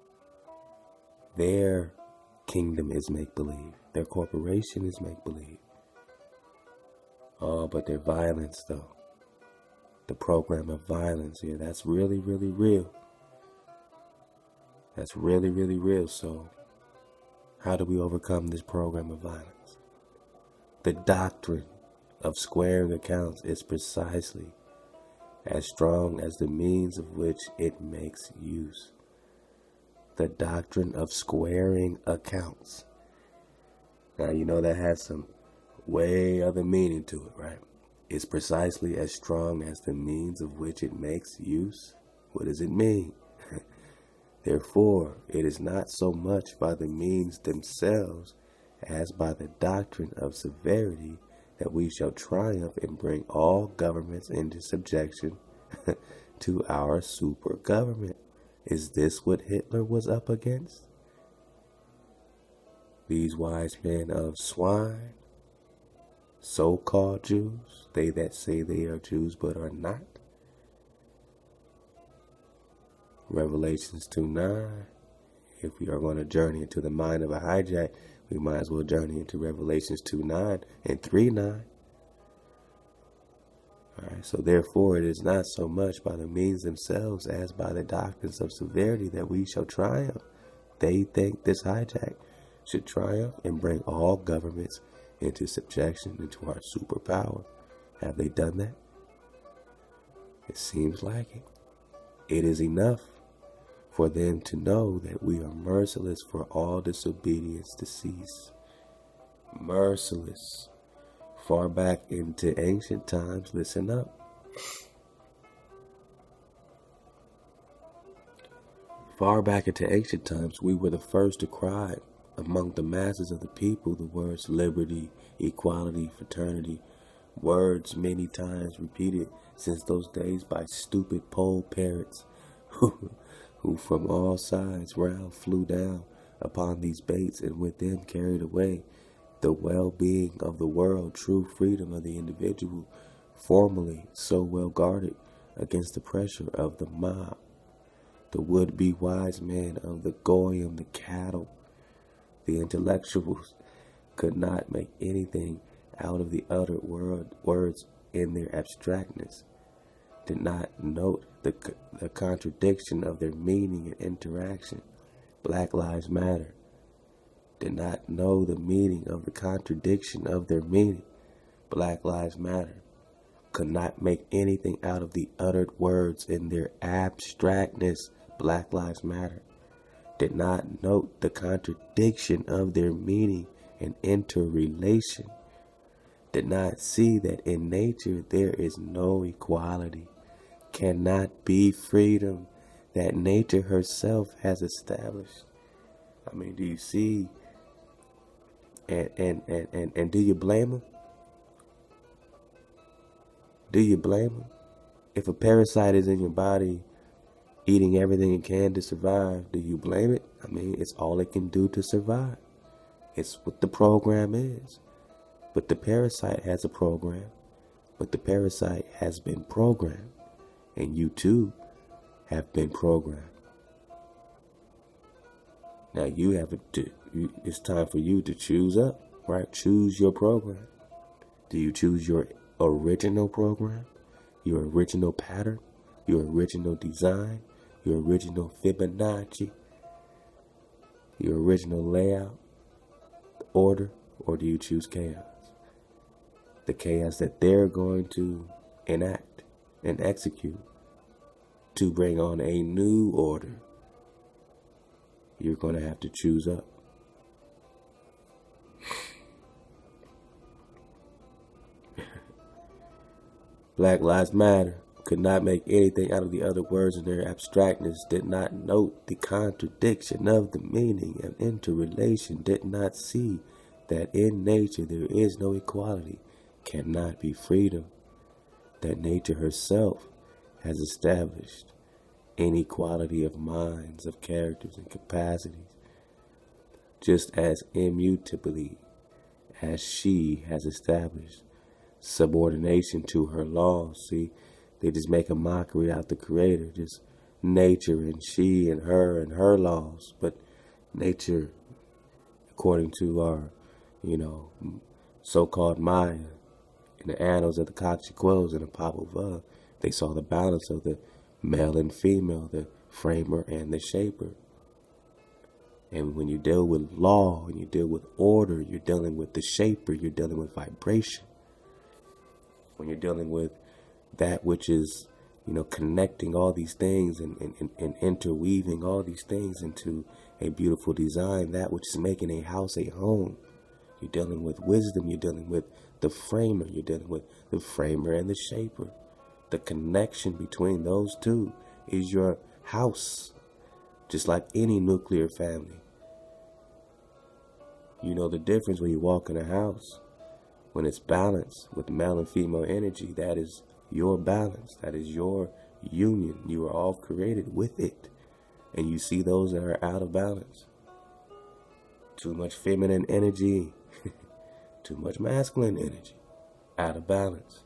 Their kingdom is make-believe. Their corporation is make-believe. Oh, but their violence, though. The program of violence here, that's really, really real. That's really, really real. So, how do we overcome this program of violence? The doctrine of squaring accounts is precisely as strong as the means of which it makes use. The doctrine of squaring accounts. Now, you know that has some way other meaning to it, right? It's precisely as strong as the means of which it makes use. What does it mean? Therefore, it is not so much by the means themselves as by the doctrine of severity that we shall triumph and bring all governments into subjection to our super government. Is this what Hitler was up against? These wise men of swine, so-called Jews, they that say they are Jews but are not. Revelations two nine. If we are going to journey into the mind of a hijack, we might as well journey into Revelations two nine and three nine. Alright, so therefore it is not so much by the means themselves as by the doctrines of severity that we shall triumph. They think this hijack should triumph and bring all governments into subjection into our superpower. Have they done that? It seems like it. It is enough for them to know that we are merciless for all disobedience to cease. Merciless. Far back into ancient times, listen up. Far back into ancient times, we were the first to cry among the masses of the people the words liberty, equality, fraternity, words many times repeated since those days by stupid poll parrots who, who from all sides round flew down upon these baits and with them carried away the well-being of the world, true freedom of the individual, formerly so well guarded against the pressure of the mob. The would-be wise men of the goyim, the cattle, The intellectuals could not make anything out of the uttered word, words in their abstractness, did not note the, the contradiction of their meaning and interaction. Black Lives Matter did not know the meaning of the contradiction of their meaning. Black Lives Matter could not make anything out of the uttered words in their abstractness. Black Lives Matter did not note the contradiction of their meaning and interrelation, did not see that in nature there is no equality, cannot be freedom that nature herself has established. I mean, do you see? And and, and, and, and do you blame them? Do you blame them? If a parasite is in your body, eating everything it can to survive, do you blame it? I mean, it's all it can do to survive. It's what the program is. But the parasite has a program. But the parasite has been programmed. And you too have been programmed. Now you have to, it's time for you to choose up, right? Choose your program. Do you choose your original program? Your original pattern? Your original design? Your original Fibonacci? Your original layout? Order? Or do you choose chaos? The chaos that they're going to enact and execute to bring on a new order. You're going to have to choose up. Black Lives Matter could not make anything out of the other words in their abstractness, did not note the contradiction of the meaning and interrelation, did not see that in nature there is no equality, cannot be freedom, that nature herself has established inequality of minds, of characters and capacities, just as immutably as she has established subordination to her laws. See, they just make a mockery out the creator, just nature and she and her and her laws. But nature, according to our, you know, so-called Maya, in the annals of the Coxsackie and the Popol Vuh, they saw the balance of the male and female, the framer and the shaper. And when you deal with law and you deal with order, you're dealing with the shaper, you're dealing with vibration. When you're dealing with that which is, you know, connecting all these things and, and, and interweaving all these things into a beautiful design, that which is making a house a home. You're dealing with wisdom, you're dealing with the framer, you're dealing with the framer and the shaper. The connection between those two is your house, just like any nuclear family. You know the difference when you walk in a house. When it's balanced with male and female energy, that is your balance. That is your union. You are all created with it. And you see those that are out of balance. Too much feminine energy. Too much masculine energy. Out of balance.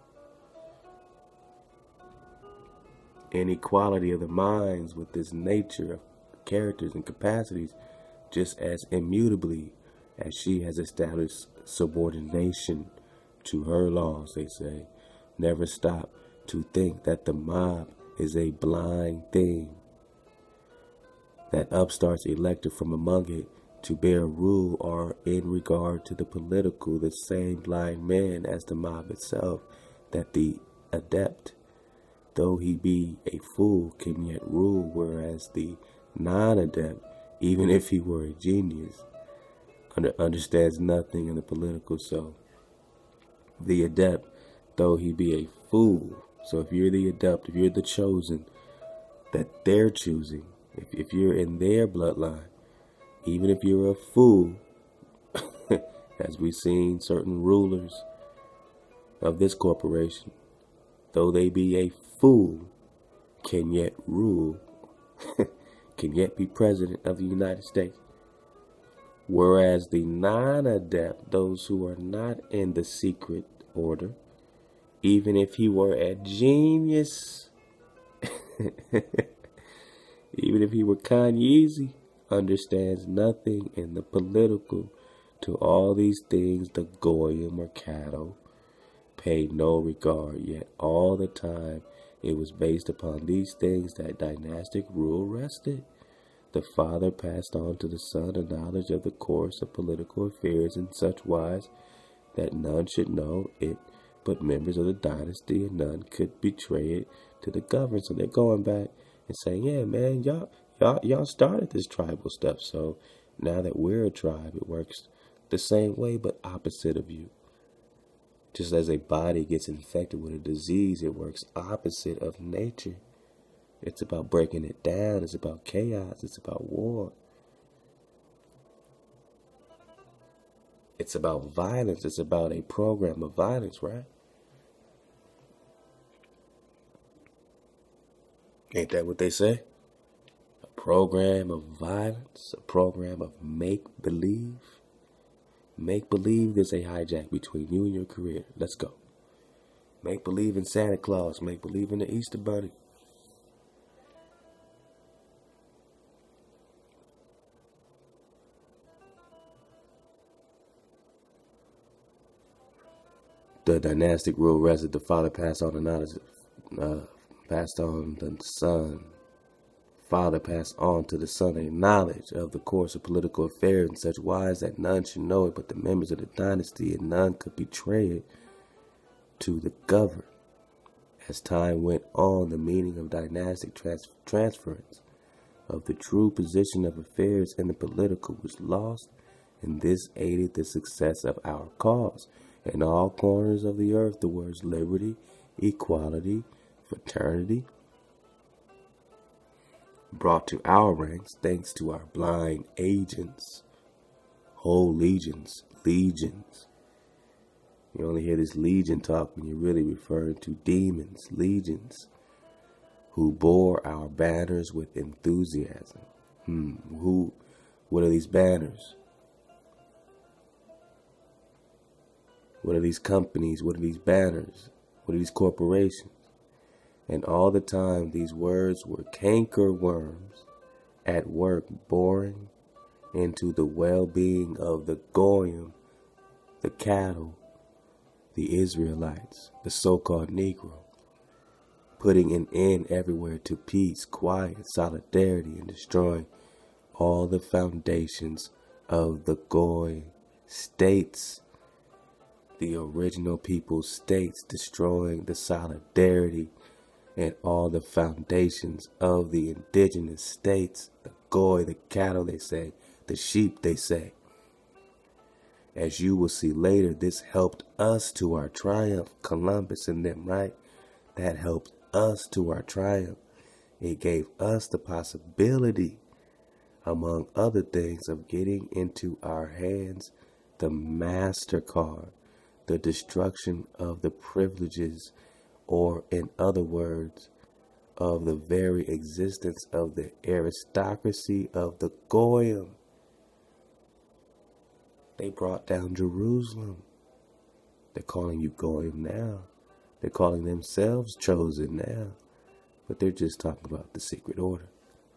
Inequality of the minds with this nature of characters and capacities, just as immutably as she has established subordination to her laws, they say. Never stop to think that the mob is a blind thing, that upstarts elected from among it to bear rule are in regard to the political the same blind men as the mob itself, that the adept, though he be a fool, can yet rule, whereas the non-adept, even if he were a genius, under, understands nothing in the political. So the adept, though he be a fool, so if you're the adept, if you're the chosen that they're choosing, if, if you're in their bloodline, even if you're a fool, as we've seen certain rulers of this corporation, though they be a fool, can yet rule, can yet be president of the United States. Whereas the non-adept, those who are not in the secret order, even if he were a genius, even if he were Kanye, understands nothing in the political. To all these things the goyim or cattle paid no regard, yet all the time it was based upon these things that dynastic rule rested. The father passed on to the son a knowledge of the course of political affairs in such wise that none should know it but members of the dynasty, and none could betray it to the governed. So they're going back and saying, yeah, man, y'all, y'all, y'all started this tribal stuff. So now that we're a tribe, it works the same way, but opposite of you. Just as a body gets infected with a disease, it works opposite of nature. It's about breaking it down. It's about chaos. It's about war. It's about violence. It's about a program of violence, right? Ain't that what they say? A program of violence, a program of make-believe. Make-believe there's a hijack between you and your career. Let's go. Make-believe in Santa Claus. Make-believe in the Easter Bunny. The dynastic rule rested. The father passed on the knowledge, uh, passed on the son. Father passed on to the son a knowledge of the course of political affairs in such wise that none should know it but the members of the dynasty, and none could betray it to the governed. As time went on, the meaning of dynastic trans transference of the true position of affairs in the political was lost, and this aided the success of our cause. In all corners of the earth, the words liberty, equality, fraternity brought to our ranks thanks to our blind agents, whole legions, legions. You only hear this legion talk when you're really referring to demons, legions, who bore our banners with enthusiasm. Hmm, who, what are these banners? What are these companies? What are these banners? What are these corporations? And all the time, these words were canker worms at work, boring into the well-being of the goyim, the cattle, the Israelites, the so-called Negro, putting an end everywhere to peace, quiet, solidarity, and destroying all the foundations of the Goy states, the original people's states, destroying the solidarity and all the foundations of the indigenous states, the Goy, the cattle, they say, the sheep, they say. As you will see later, this helped us to our triumph, Columbus and them, right? That helped us to our triumph. It gave us the possibility, among other things, of getting into our hands the MasterCard, the destruction of the privileges, or in other words, of the very existence of the aristocracy of the Goyim. They brought down Jerusalem. They're calling you Goyim now. They're calling themselves chosen now. But they're just talking about the secret order.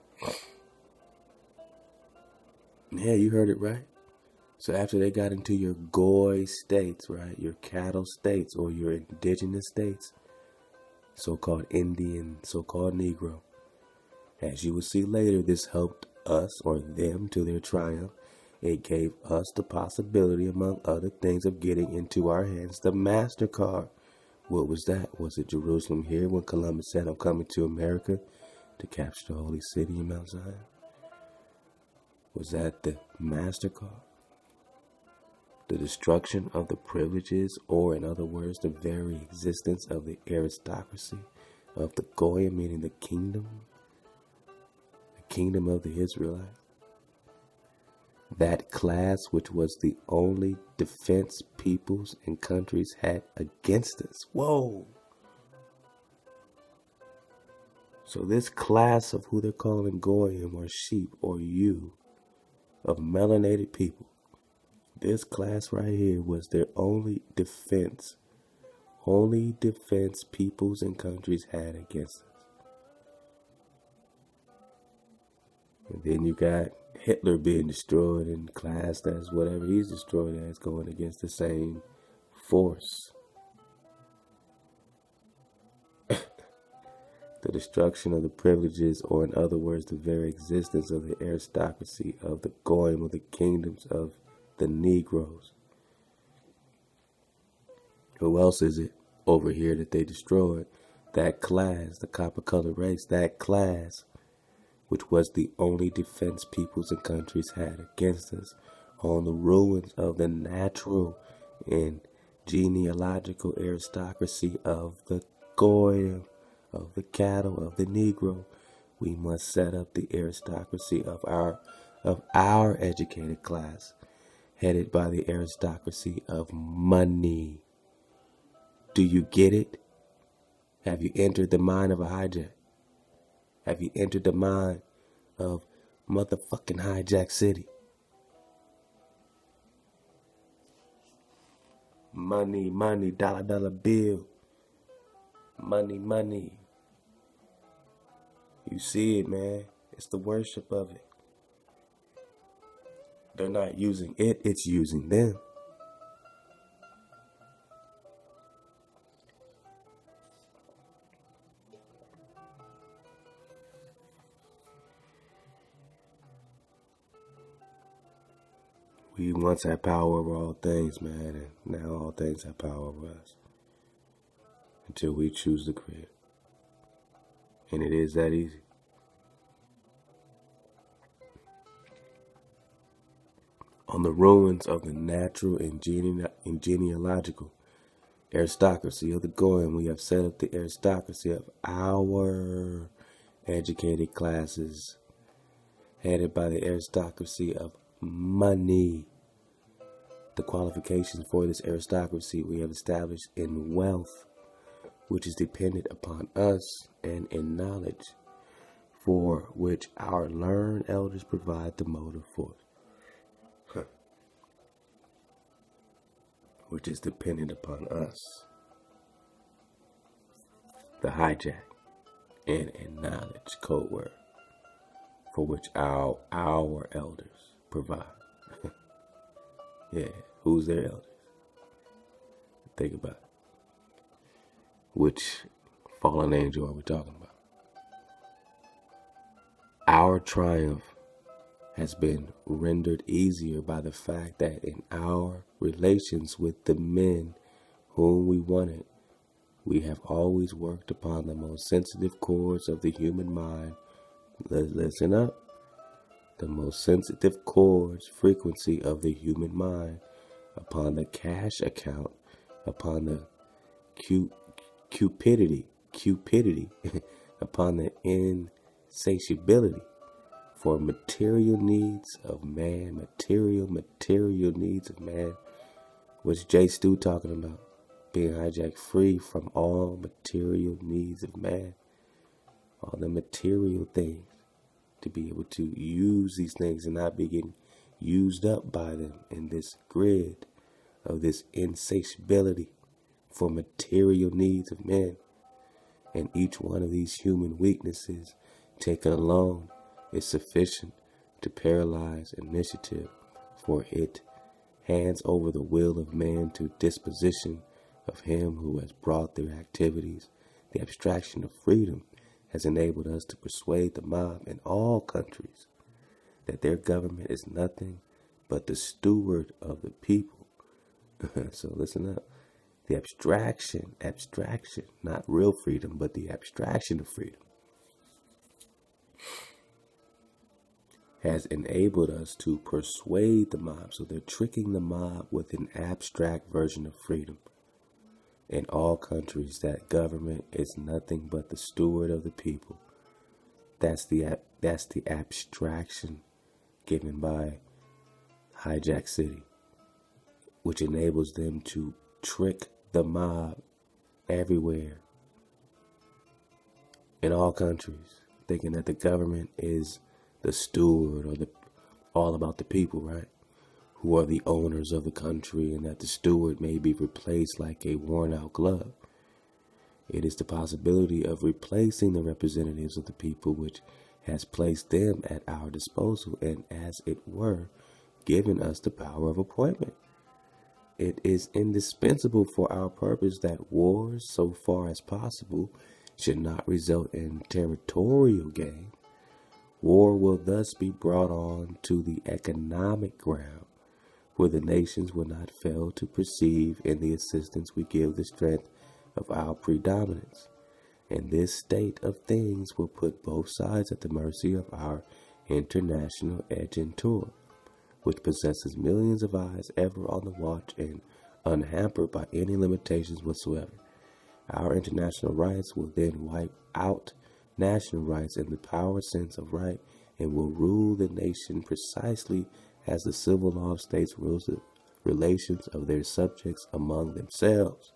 Yeah, you heard it right. So after they got into your Goy states, right, your cattle states or your indigenous states, so-called Indian, so-called Negro, as you will see later, this helped us or them to their triumph. It gave us the possibility, among other things, of getting into our hands the MasterCard. What was that? Was it Jerusalem here when Columbus said, I'm coming to America to capture the holy city in Mount Zion? Was that the MasterCard? The destruction of the privileges, or in other words, the very existence of the aristocracy of the Goyim, meaning the kingdom, the kingdom of the Israelites. That class which was the only defense peoples and countries had against us. Whoa! So this class of who they're calling Goyim or sheep or you, of melanated people, this class right here was their only defense, only defense peoples and countries had against us. And then you got Hitler being destroyed and classed as whatever he's destroyed as, going against the same force. The destruction of the privileges, or in other words, the very existence of the aristocracy of the Goyim, of the kingdoms of the Negroes. Who else is it over here that they destroyed? That class, the copper-colored race, that class, which was the only defense peoples and countries had against us on the ruins of the natural and genealogical aristocracy of the Goyim, of the cattle, of the Negro. We must set up the aristocracy of our of our educated class, headed by the aristocracy of money. Do you get it? Have you entered the mind of a hijack? Have you entered the mind of motherfucking Hijack City? Money, money, dollar, dollar bill. Money, money. You see it, man. It's the worship of it. They're not using it, it's using them. We once had power over all things, man, and now all things have power over us. Until we choose the grid. And it is that easy. On the ruins of the natural and, gene- and genealogical aristocracy of the Goyim, we have set up the aristocracy of our educated classes, headed by the aristocracy of money. The qualifications for this aristocracy we have established in wealth, which is dependent upon us, and in knowledge, for which our learned elders provide the motive force, huh. which is dependent upon us, the hijack, and in knowledge, code word, for which our our elders provide. Yeah, who's their elders? Think about it. Which fallen angel are we talking about? Our triumph has been rendered easier by the fact that in our relations with the men whom we wanted, we have always worked upon the most sensitive chords of the human mind. Listen up. The most sensitive chords, frequency of the human mind, upon the cash account, upon the cu- cupidity, cupidity, upon the insatiability for material needs of man, material, material needs of man. What's Jay Stu talking about? Being hijacked free from all material needs of man, all the material things. To be able to use these things and not be getting used up by them in this grid of this insatiability for material needs of men. And each one of these human weaknesses taken alone is sufficient to paralyze initiative, for it hands over the will of man to disposition of him who has brought their activities. The abstraction of freedom has enabled us to persuade the mob in all countries that their government is nothing but the steward of the people. So listen up. The abstraction, abstraction, not real freedom, but the abstraction of freedom has enabled us to persuade the mob. So they're tricking the mob with an abstract version of freedom. In all countries, that government is nothing but the steward of the people. That's the that's the abstraction given by Hijack City, which enables them to trick the mob everywhere in all countries, thinking that the government is the steward or the all about the people, right? Who are the owners of the country, and that the steward may be replaced like a worn-out glove. It is the possibility of replacing the representatives of the people which has placed them at our disposal and, as it were, given us the power of appointment. It is indispensable for our purpose that wars, so far as possible, should not result in territorial gain. War will thus be brought on to the economic ground, where the nations will not fail to perceive in the assistance we give the strength of our predominance. And this state of things will put both sides at the mercy of our international agentur, which possesses millions of eyes ever on the watch and unhampered by any limitations whatsoever. Our international rights will then wipe out national rights in the power sense of right and will rule the nation precisely as the civil law of states rules the relations of their subjects among themselves.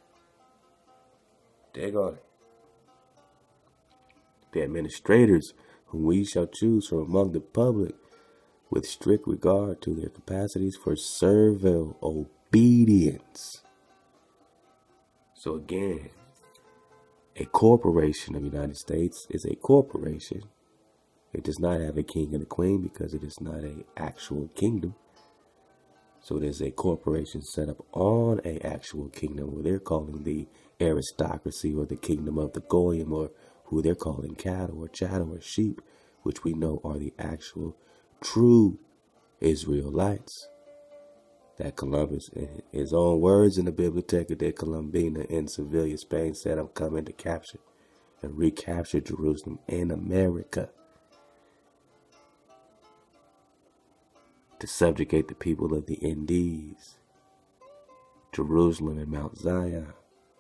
Dig on it. The administrators whom we shall choose from among the public, with strict regard to their capacities for servile obedience. So again, a corporation of the United States is a corporation. It does not have a king and a queen because it is not an actual kingdom. So it is a corporation set up on an actual kingdom, where they're calling the aristocracy or the kingdom of the Goyim, or who they're calling cattle or chattel or sheep, which we know are the actual true Israelites. That Columbus, in his own words in the Biblioteca de Colombina in Sevilla, Spain, said, "I'm coming to capture and recapture Jerusalem in America, to subjugate the people of the Indies, Jerusalem and Mount Zion."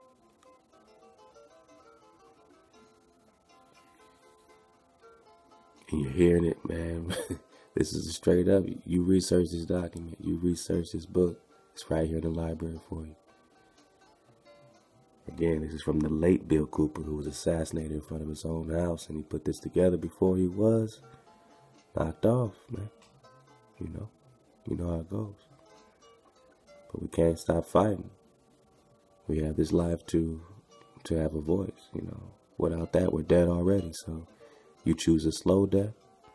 And you're hearing it, man. This is straight up. You research this document. You research this book. It's right here in the library for you. Again, this is from the late Bill Cooper, who was assassinated in front of his own house, and he put this together before he was knocked off, man. You know, you know how it goes. But we can't stop fighting. We have this life to to have a voice, you know. Without that, we're dead already. So you choose a slow death,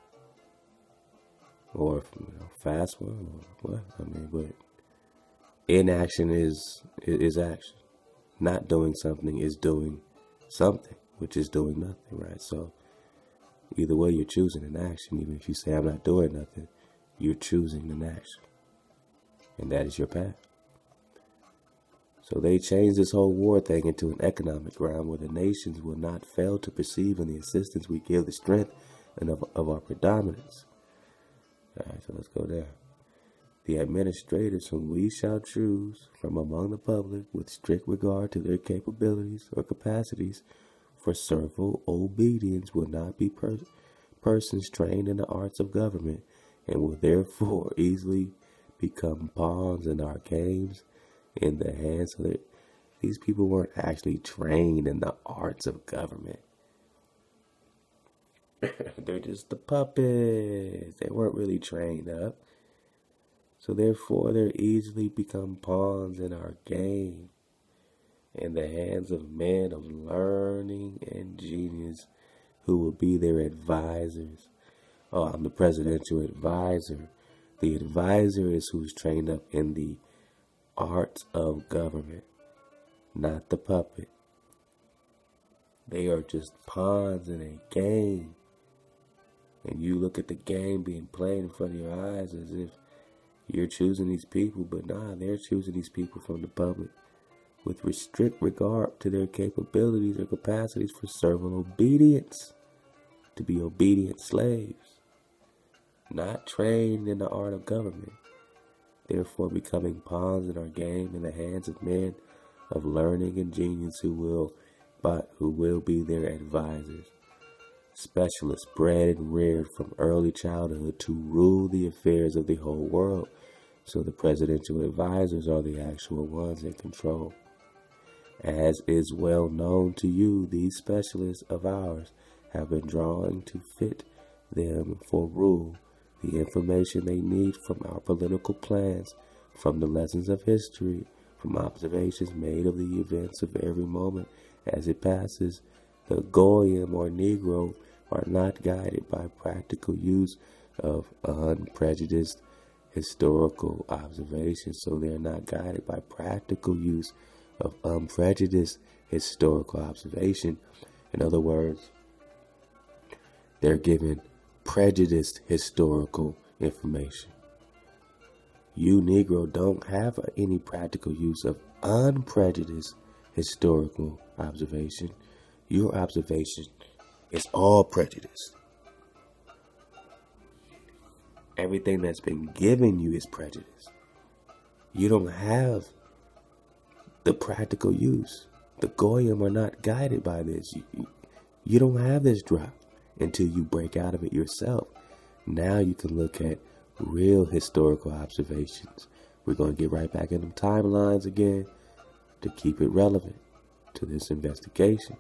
or, you know, fast one, or what? I mean, but inaction is is action. Not doing something is doing something, which is doing nothing, right? So either way, you're choosing an action. Even if you say, "I'm not doing nothing," you're choosing an action, and that is your path. So they changed this whole war thing into an economic ground, where the nations will not fail to perceive in the assistance we give the strength and of, of our predominance. All right, so let's go there. The administrators whom we shall choose from among the public, with strict regard to their capabilities or capacities for servile obedience, will not be per persons trained in the arts of government, and will therefore easily become pawns in our games in the hands of their... These people weren't actually trained in the arts of government. They're just the puppets. They weren't really trained up. So therefore, they're easily become pawns in our game, in the hands of men of learning and genius, who will be their advisors. Oh, I'm the presidential advisor. The advisor is who's trained up in the arts of government, not the puppet. They are just pawns in a game. And you look at the game being played in front of your eyes as if you're choosing these people, but nah, they're choosing these people from the public with strict regard to their capabilities or capacities for servile obedience, to be obedient slaves, not trained in the art of government, therefore becoming pawns in our game in the hands of men of learning and genius who will, but who will be their advisors. Specialists bred and reared from early childhood to rule the affairs of the whole world. So the presidential advisors are the actual ones in control. As is well known to you, these specialists of ours have been drawing to fit them for rule the information they need from our political plans, from the lessons of history, from observations made of the events of every moment as it passes. The Goyim or Negro are not guided by practical use of unprejudiced historical observation. So they're not guided by practical use of unprejudiced historical observation. In other words, they're given prejudiced historical information. You, Negro, don't have any practical use of unprejudiced historical observation. Your observation is all prejudiced. Everything that's been given you is prejudice. You don't have the practical use. The Goyim are not guided by this. You, you don't have this drop until you break out of it yourself. Now you can look at real historical observations. We're going to get right back in them timelines again to keep it relevant to this investigation.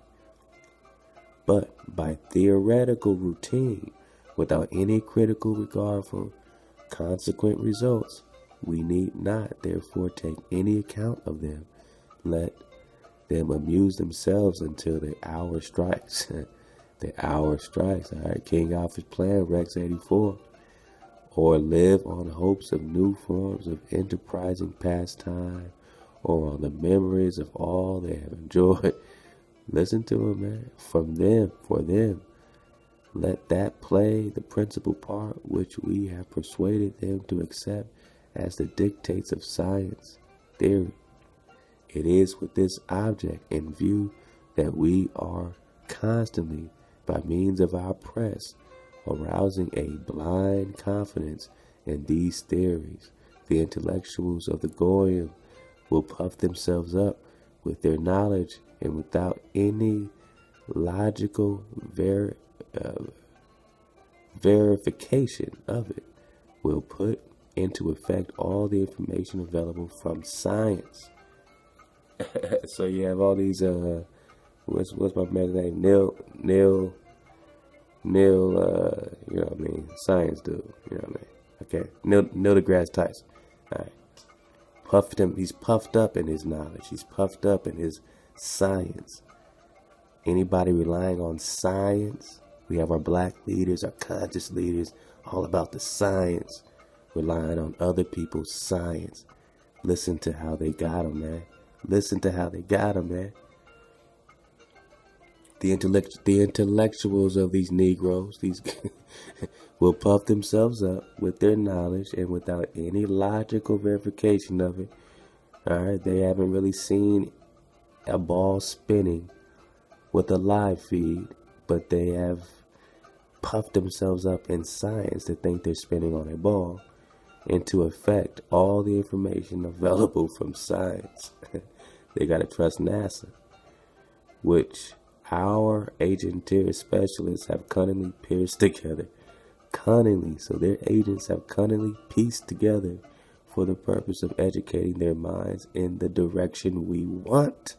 But by theoretical routine, without any critical regard for consequent results, we need not therefore take any account of them. Let them amuse themselves until the hour strikes. The hour strikes. All right, King Alfred's plan, Rex eighty-four. Or live on hopes of new forms of enterprising pastime, or on the memories of all they have enjoyed. Listen to them, man. From them, for them. Let that play the principal part which we have persuaded them to accept as the dictates of science, theory. It is with this object in view that we are constantly, by means of our press, arousing a blind confidence in these theories. The intellectuals of the Goyim will puff themselves up with their knowledge, and without any logical ver uh, verification of it, will put into effect all the information available from science. So you have all these, uh, what's what's my man's name? Neil, Neil, Neil, uh, you know what I mean? Science dude, you know what I mean? Okay, Neil, Neil deGrasse Tyson. All right, puffed him. He's puffed up in his knowledge. He's puffed up in his science. Anybody relying on science? We have our black leaders, our conscious leaders, all about the science, relying on other people's science. Listen to how they got them, man. Listen to how they got them, man. The intellect, the intellectuals of these Negroes, these will puff themselves up with their knowledge and without any logical verification of it. All right, they haven't really seen a ball spinning with a live feed, but they have puffed themselves up in science to think they're spinning on a ball, and to affect all the information available from science. They got to trust NASA, which our agenteer specialists have cunningly pierced together. Cunningly. So their agents have cunningly pieced together for the purpose of educating their minds in the direction we want.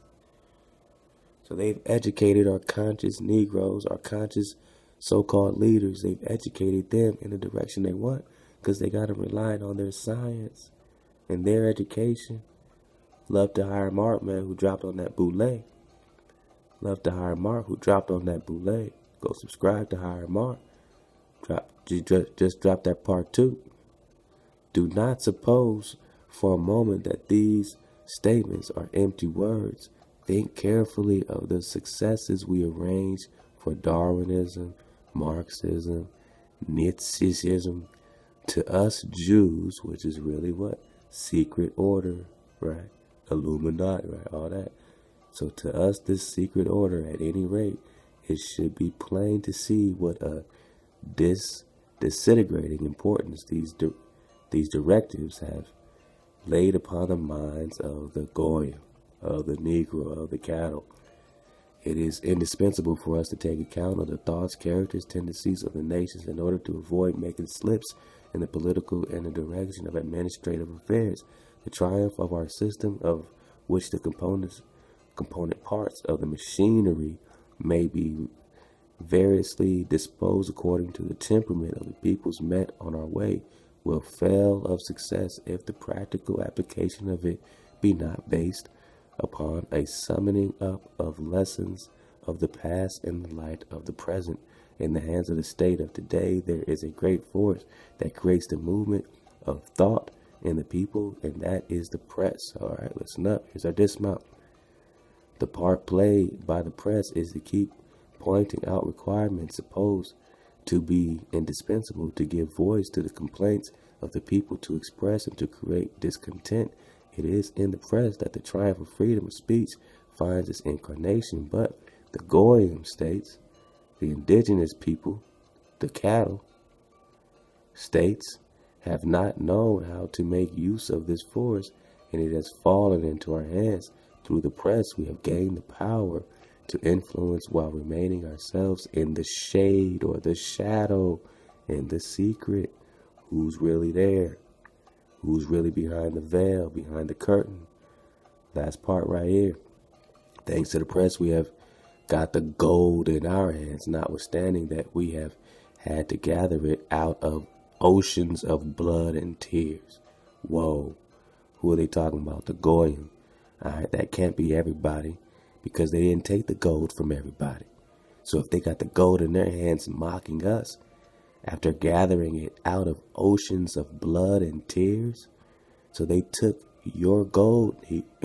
So they've educated our conscious Negroes, our conscious so-called leaders. They've educated them in the direction they want because they got them relying on their science and their education. Love to hire Mark, man, who dropped on that boule. Love to hire Mark, who dropped on that boule. Go subscribe to Hire Mark. Drop, just, just drop that part two. Do not suppose for a moment that these statements are empty words. Think carefully of the successes we arrange for Darwinism, Marxism, Nazism. To us Jews, which is really what? Secret order, right? Illuminati, right? All that. So to us, this secret order, at any rate, it should be plain to see what a dis disintegrating importance these di these directives have laid upon the minds of the Goyim, of the Negro, of the cattle. It is indispensable for us to take account of the thoughts, characters, tendencies of the nations in order to avoid making slips in the political and the direction of administrative affairs. The triumph of our system, of which the components, component parts of the machinery may be variously disposed according to the temperament of the peoples met on our way, will fail of success if the practical application of it be not based upon a summoning up of lessons of the past and the light of the present. In the hands of the state of today, there is a great force that creates the movement of thought in the people, and that is the press. All right, listen up. Here's our dismount. The part played by the press is to keep pointing out requirements supposed to be indispensable to give voice to the complaints of the people, to express and to create discontent. It is in the press that the triumph of freedom of speech finds its incarnation. But the Goyim states, the indigenous people, the cattle states, have not known how to make use of this force, and it has fallen into our hands. Through the press, we have gained the power to influence while remaining ourselves in the shade or the shadow, in the secret. Who's really there? Who's really behind the veil, behind the curtain? Last part right here. Thanks to the press, we have got the gold in our hands, notwithstanding that we have had to gather it out of oceans of blood and tears. Whoa. Who are they talking about? The Goyim. All right, that can't be everybody, because they didn't take the gold from everybody. So if they got the gold in their hands mocking us, after gathering it out of oceans of blood and tears, so they took your gold,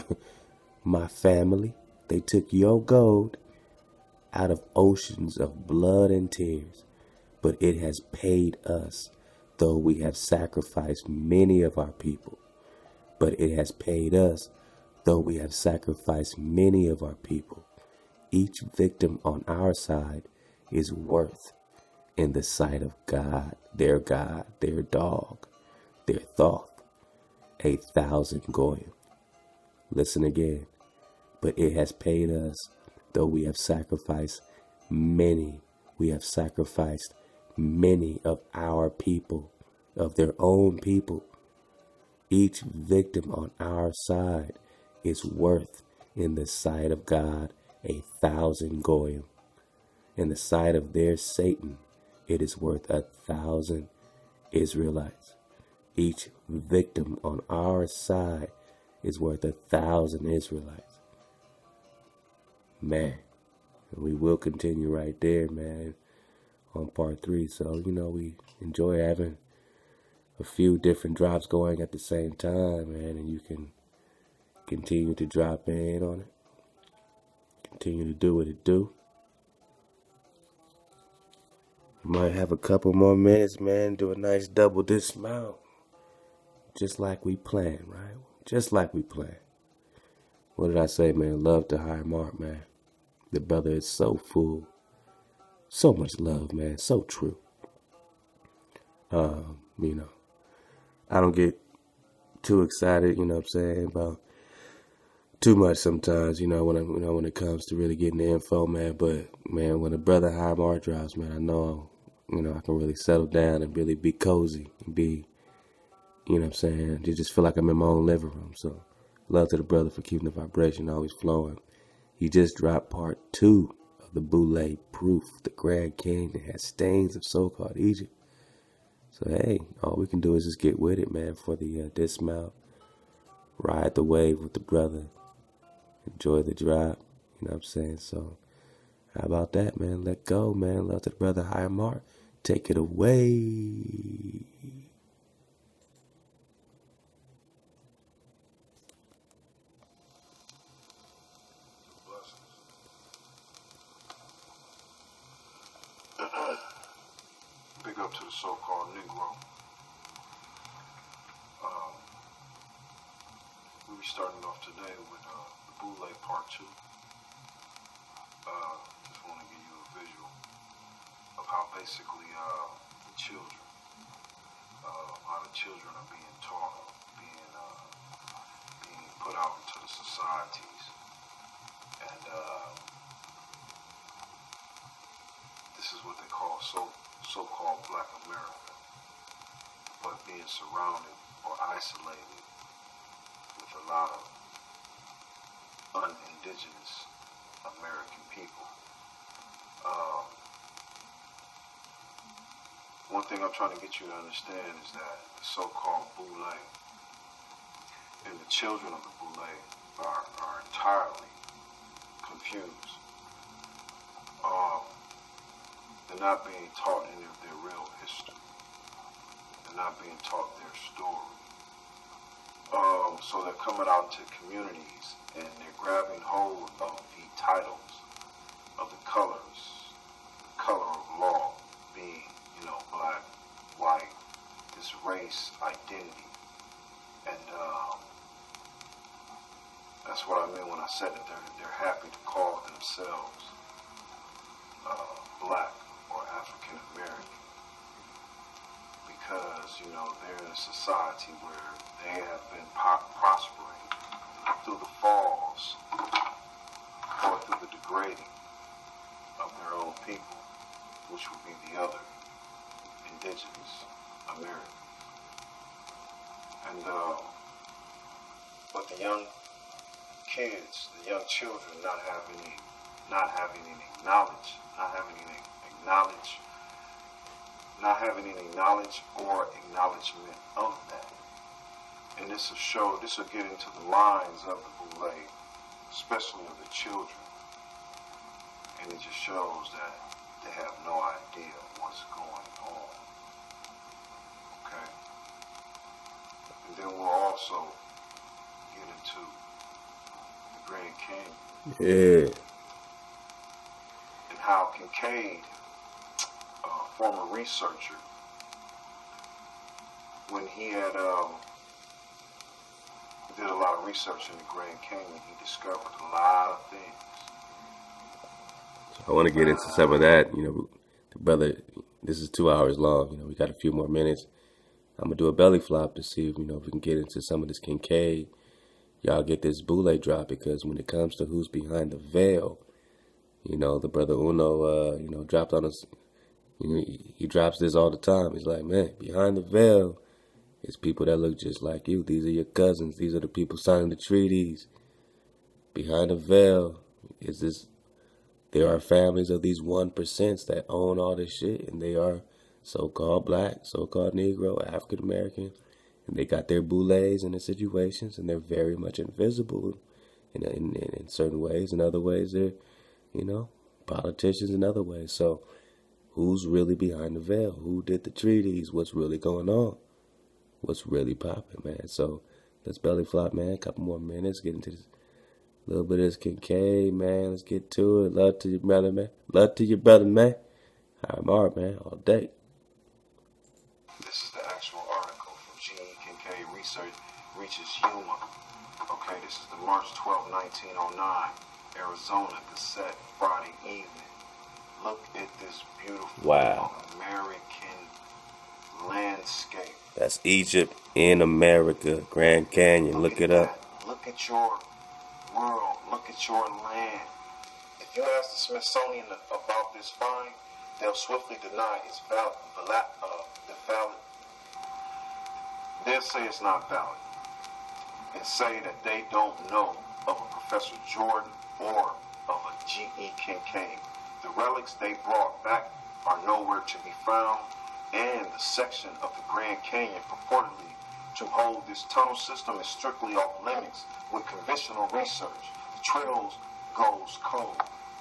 my family, they took your gold out of oceans of blood and tears, but it has paid us, though we have sacrificed many of our people. But it has paid us, though we have sacrificed many of our people. Each victim on our side is worth, in the sight of God, their God, their dog, their Thoth, a thousand Goyim. Listen again. But it has paid us, though we have sacrificed many. We have sacrificed many of our people, of their own people. Each victim on our side is worth, in the sight of God, a thousand Goyim. In the sight of their Satan, it is worth a thousand Israelites. Each victim on our side is worth a thousand Israelites. Man, we will continue right there, man, on part three. So, you know, we enjoy having a few different drops going at the same time, man, and you can continue to drop in on it. Continue to do what it do. Might have a couple more minutes, man. Do a nice double dismount. Just like we planned, right? Just like we planned. What did I say, man? Love to High Mark, man. The brother is so full. So much love, man. So true. Um, you know, I don't get too excited, you know what I'm saying, about too much sometimes, you know, when I, you know, when it comes to really getting the info, man. But man, when a brother High Mark drops, man, I know, you know, I can really settle down and really be cozy and be, you know what I'm saying, you just feel like I'm in my own living room. So love to the brother for keeping the vibration always flowing. He just dropped part two of the Boule Proof, the Grand King that has stains of so-called Egypt. So hey, all we can do is just get with it, man, for the uh, dismount. Ride the wave with the brother. Enjoy the drop, you know what I'm saying? So, how about that, man? Let go, man. Love to the brother High Mark. Take it away. Big up to the so-called Negro. Um, we'll be starting off today with uh, the Boule Part two. Uh, just want to give you a visual of how basically uh, the children, uh, how the children are being taught, being uh, being put out into the societies, and uh, this is what they call so so-called Black America, but being surrounded or isolated with a lot of un-indigenous American people. Um, one thing I'm trying to get you to understand is that the so-called Boule and the children of the Boule are, are entirely confused They're not being taught any of their real history. They're not being taught their story. Um, so they're coming out into communities and they're grabbing hold of the titles of the colors, the color of law being, you know, black, white, this race identity. And um, that's what I mean when I said that they're, they're happy to call themselves uh, black or African American. Because, you know, they're in a society where they have been po- prospering through the falls or through the degrading of their own people, which would be the other indigenous Americans. And, uh, but the young kids, the young children not having any, not having any knowledge, not having any acknowledge, not having any knowledge or acknowledgement of that. And this will show, this will get into the lines of the Boule, especially of the children. And it just shows that they have no idea what's going on. Okay? And then we'll also get into the Grand Canyon. Yeah. And how Kincaid, a former researcher, when he had um, did a lot of research in the Grand Canyon, he discovered a lot of things. I want to get into some of that. You know, the brother, this is two hours long. You know, we got a few more minutes. I'm going to do a belly flop to see if, you know, if we can get into some of this Kincaid. Y'all get this Boule drop, because when it comes to who's behind the veil, you know, the brother Uno, uh, you know, dropped on us. You know, he, he drops this all the time. He's like, man, behind the veil is people that look just like you. These are your cousins. These are the people signing the treaties. Behind the veil is this. There are families of these one percents that own all this shit, and they are so-called black, so-called Negro, African American, and they got their boules in the situations, and they're very much invisible in, in, in certain ways. In other ways, they're, you know, politicians in other ways. So who's really behind the veil? Who did the treaties? What's really going on? What's really popping, man? So let's belly flop, man. A couple more minutes, get into this. A little bit of this Kincaid, man. Let's get to it. Love to your brother, man. Love to your brother, man. I'm Art, man, all day. This is the actual article from G E Kincaid Research Reaches Yuma. Okay, this is the March twelfth, nineteen oh nine, Arizona Gazette, Friday evening. Look at this beautiful wow. American landscape. That's Egypt in America, Grand Canyon. Look, Look it up. That. Look at your world. Look at your land. If you ask the Smithsonian about this find, they'll swiftly deny it's valid. Uh, the valid. They'll say it's not valid, and say that they don't know of a Professor Jordan or of a G E Kincaid. The relics they brought back are nowhere to be found, and the section of the Grand Canyon purportedly to hold this tunnel system is strictly off limits with conventional research. The trails goes cold.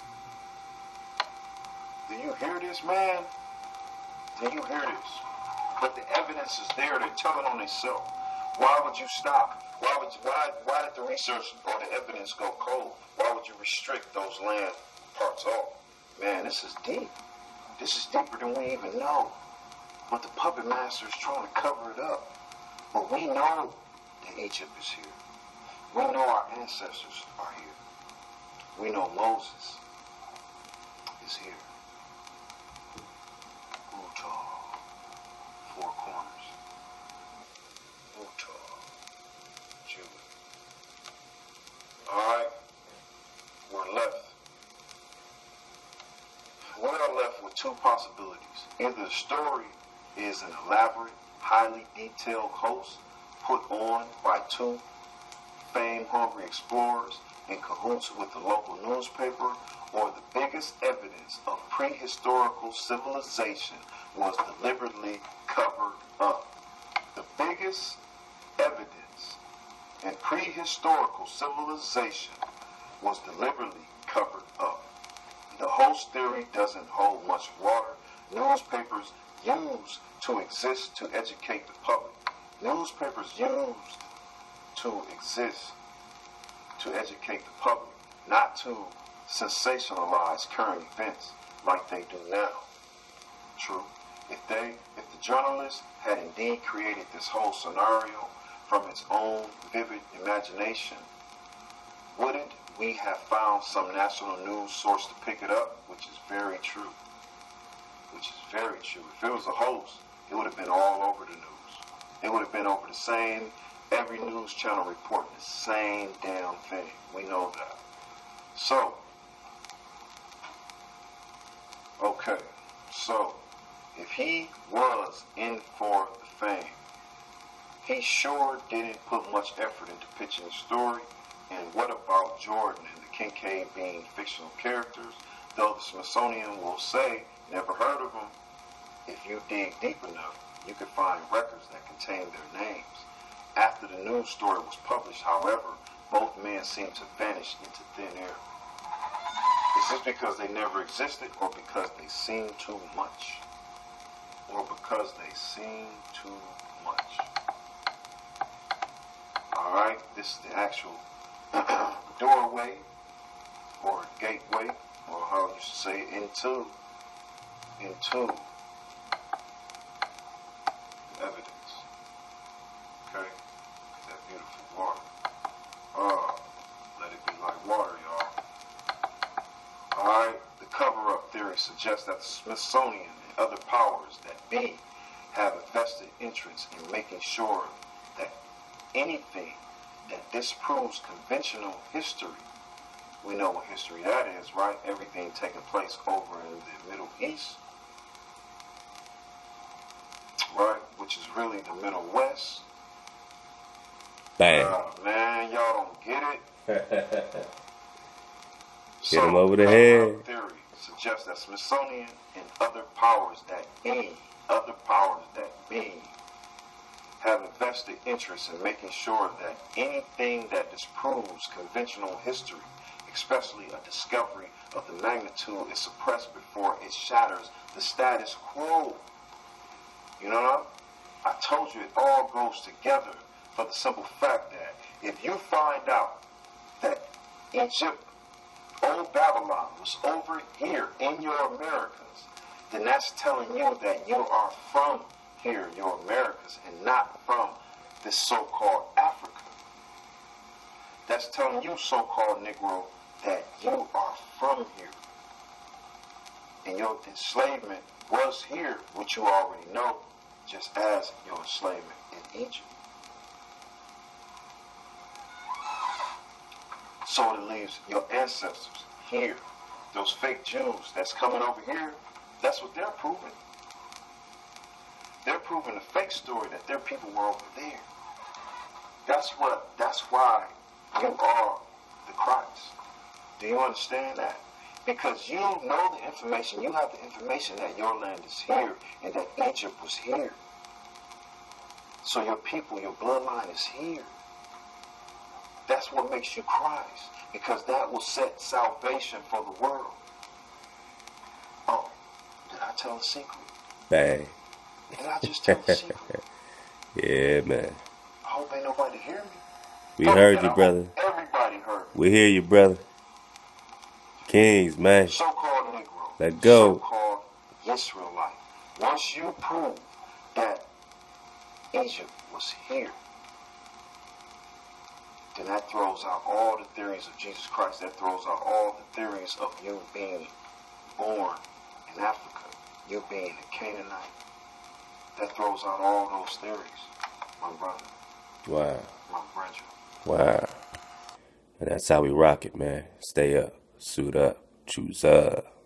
Do you hear this, man? Do you hear this? But the evidence is there. They're telling on themselves. Why would you stop? Why would you, why why did the research or the evidence go cold? Why would you restrict those land parts off? Man, this is deep. This is deeper than we even know. But the puppet master is trying to cover it up. But we know that Egypt is here. We know our ancestors are here. We know Moses is here. Utah, four corners. Utah, Judah. Alright, we're left. We're left with two possibilities. Either the story is an elaborate, highly detailed hoax put on by two fame-hungry explorers in cahoots with the local newspaper, or the biggest evidence of prehistorical civilization was deliberately covered up. The biggest evidence in prehistorical civilization was deliberately covered up. The host theory doesn't hold much water Newspapers used to exist to educate the public. Newspapers used to exist to educate the public, not to sensationalize current events like they do now. True. If they, if the journalists had indeed created this whole scenario from its own vivid imagination, wouldn't we have found some national news source to pick it up? Which is very true. Which is very true. If it was a hoax, it would have been all over the news. It would have been over the same, every news channel reporting the same damn thing. We know that. So, okay, so, if he was in for the fame, he sure didn't put much effort into pitching the story. And what about Jordan and the Kincaid being fictional characters? Though the Smithsonian will say, never heard of them, if you dig deep enough, you can find records that contain their names. After the news story was published, however, both men seemed to vanish into thin air. Is this because they never existed, or because they seemed too much? Or because they seem too much? Alright, this is the actual doorway, or gateway, or how you should say, into, into evidence. Okay? That beautiful water. Uh, let it be like water, y'all. Alright, the cover-up theory suggests that the Smithsonian and other powers that be have a vested interest in making sure that anything that disproves conventional history, we know what history that is, right? Everything taking place over in the Middle East, right? Which is really the Middle West. Bang. Uh, man, y'all don't get it. Get him over the head. Theory suggests that Smithsonian and other powers that be, other powers that be, have a vested interest in making sure that anything that disproves conventional history, especially a discovery of the magnitude, is suppressed before it shatters the status quo. You know what? I told you it all goes together for the simple fact that if you find out that Egypt, old Babylon, was over here in your Americas, then that's telling you that you are from here, your Americas, and not from this so-called Africa. That's telling you, so-called Negro, that you are from here. And your enslavement was here, which you already know, just as your enslavement in Egypt. So it leaves your ancestors here. Those fake Jews that's coming over here, that's what they're proving. They're proving the fake story that their people were over there. That's what, that's why you are the Christ. Do you understand that? Because you know the information, you have the information that your land is here and that Egypt was here. So your people, your bloodline is here. That's what makes you Christ, because that will set salvation for the world. Oh, did I tell a secret? Bang. Did I just tell a secret? Yeah, man. I hope ain't nobody hear me. We Oh, heard and you, I brother. hope everybody heard me. We hear you, brother. Kings, man. So-called Negro. Let go. So-called Israelite. Once you prove that Egypt was here, then that throws out all the theories of Jesus Christ. That throws out all the theories of you being born in Africa, you being a Canaanite. That throws out all those theories, my brother. Wow. My brother. Wow. And that's how we rock it, man. Stay up, suit up, choose up.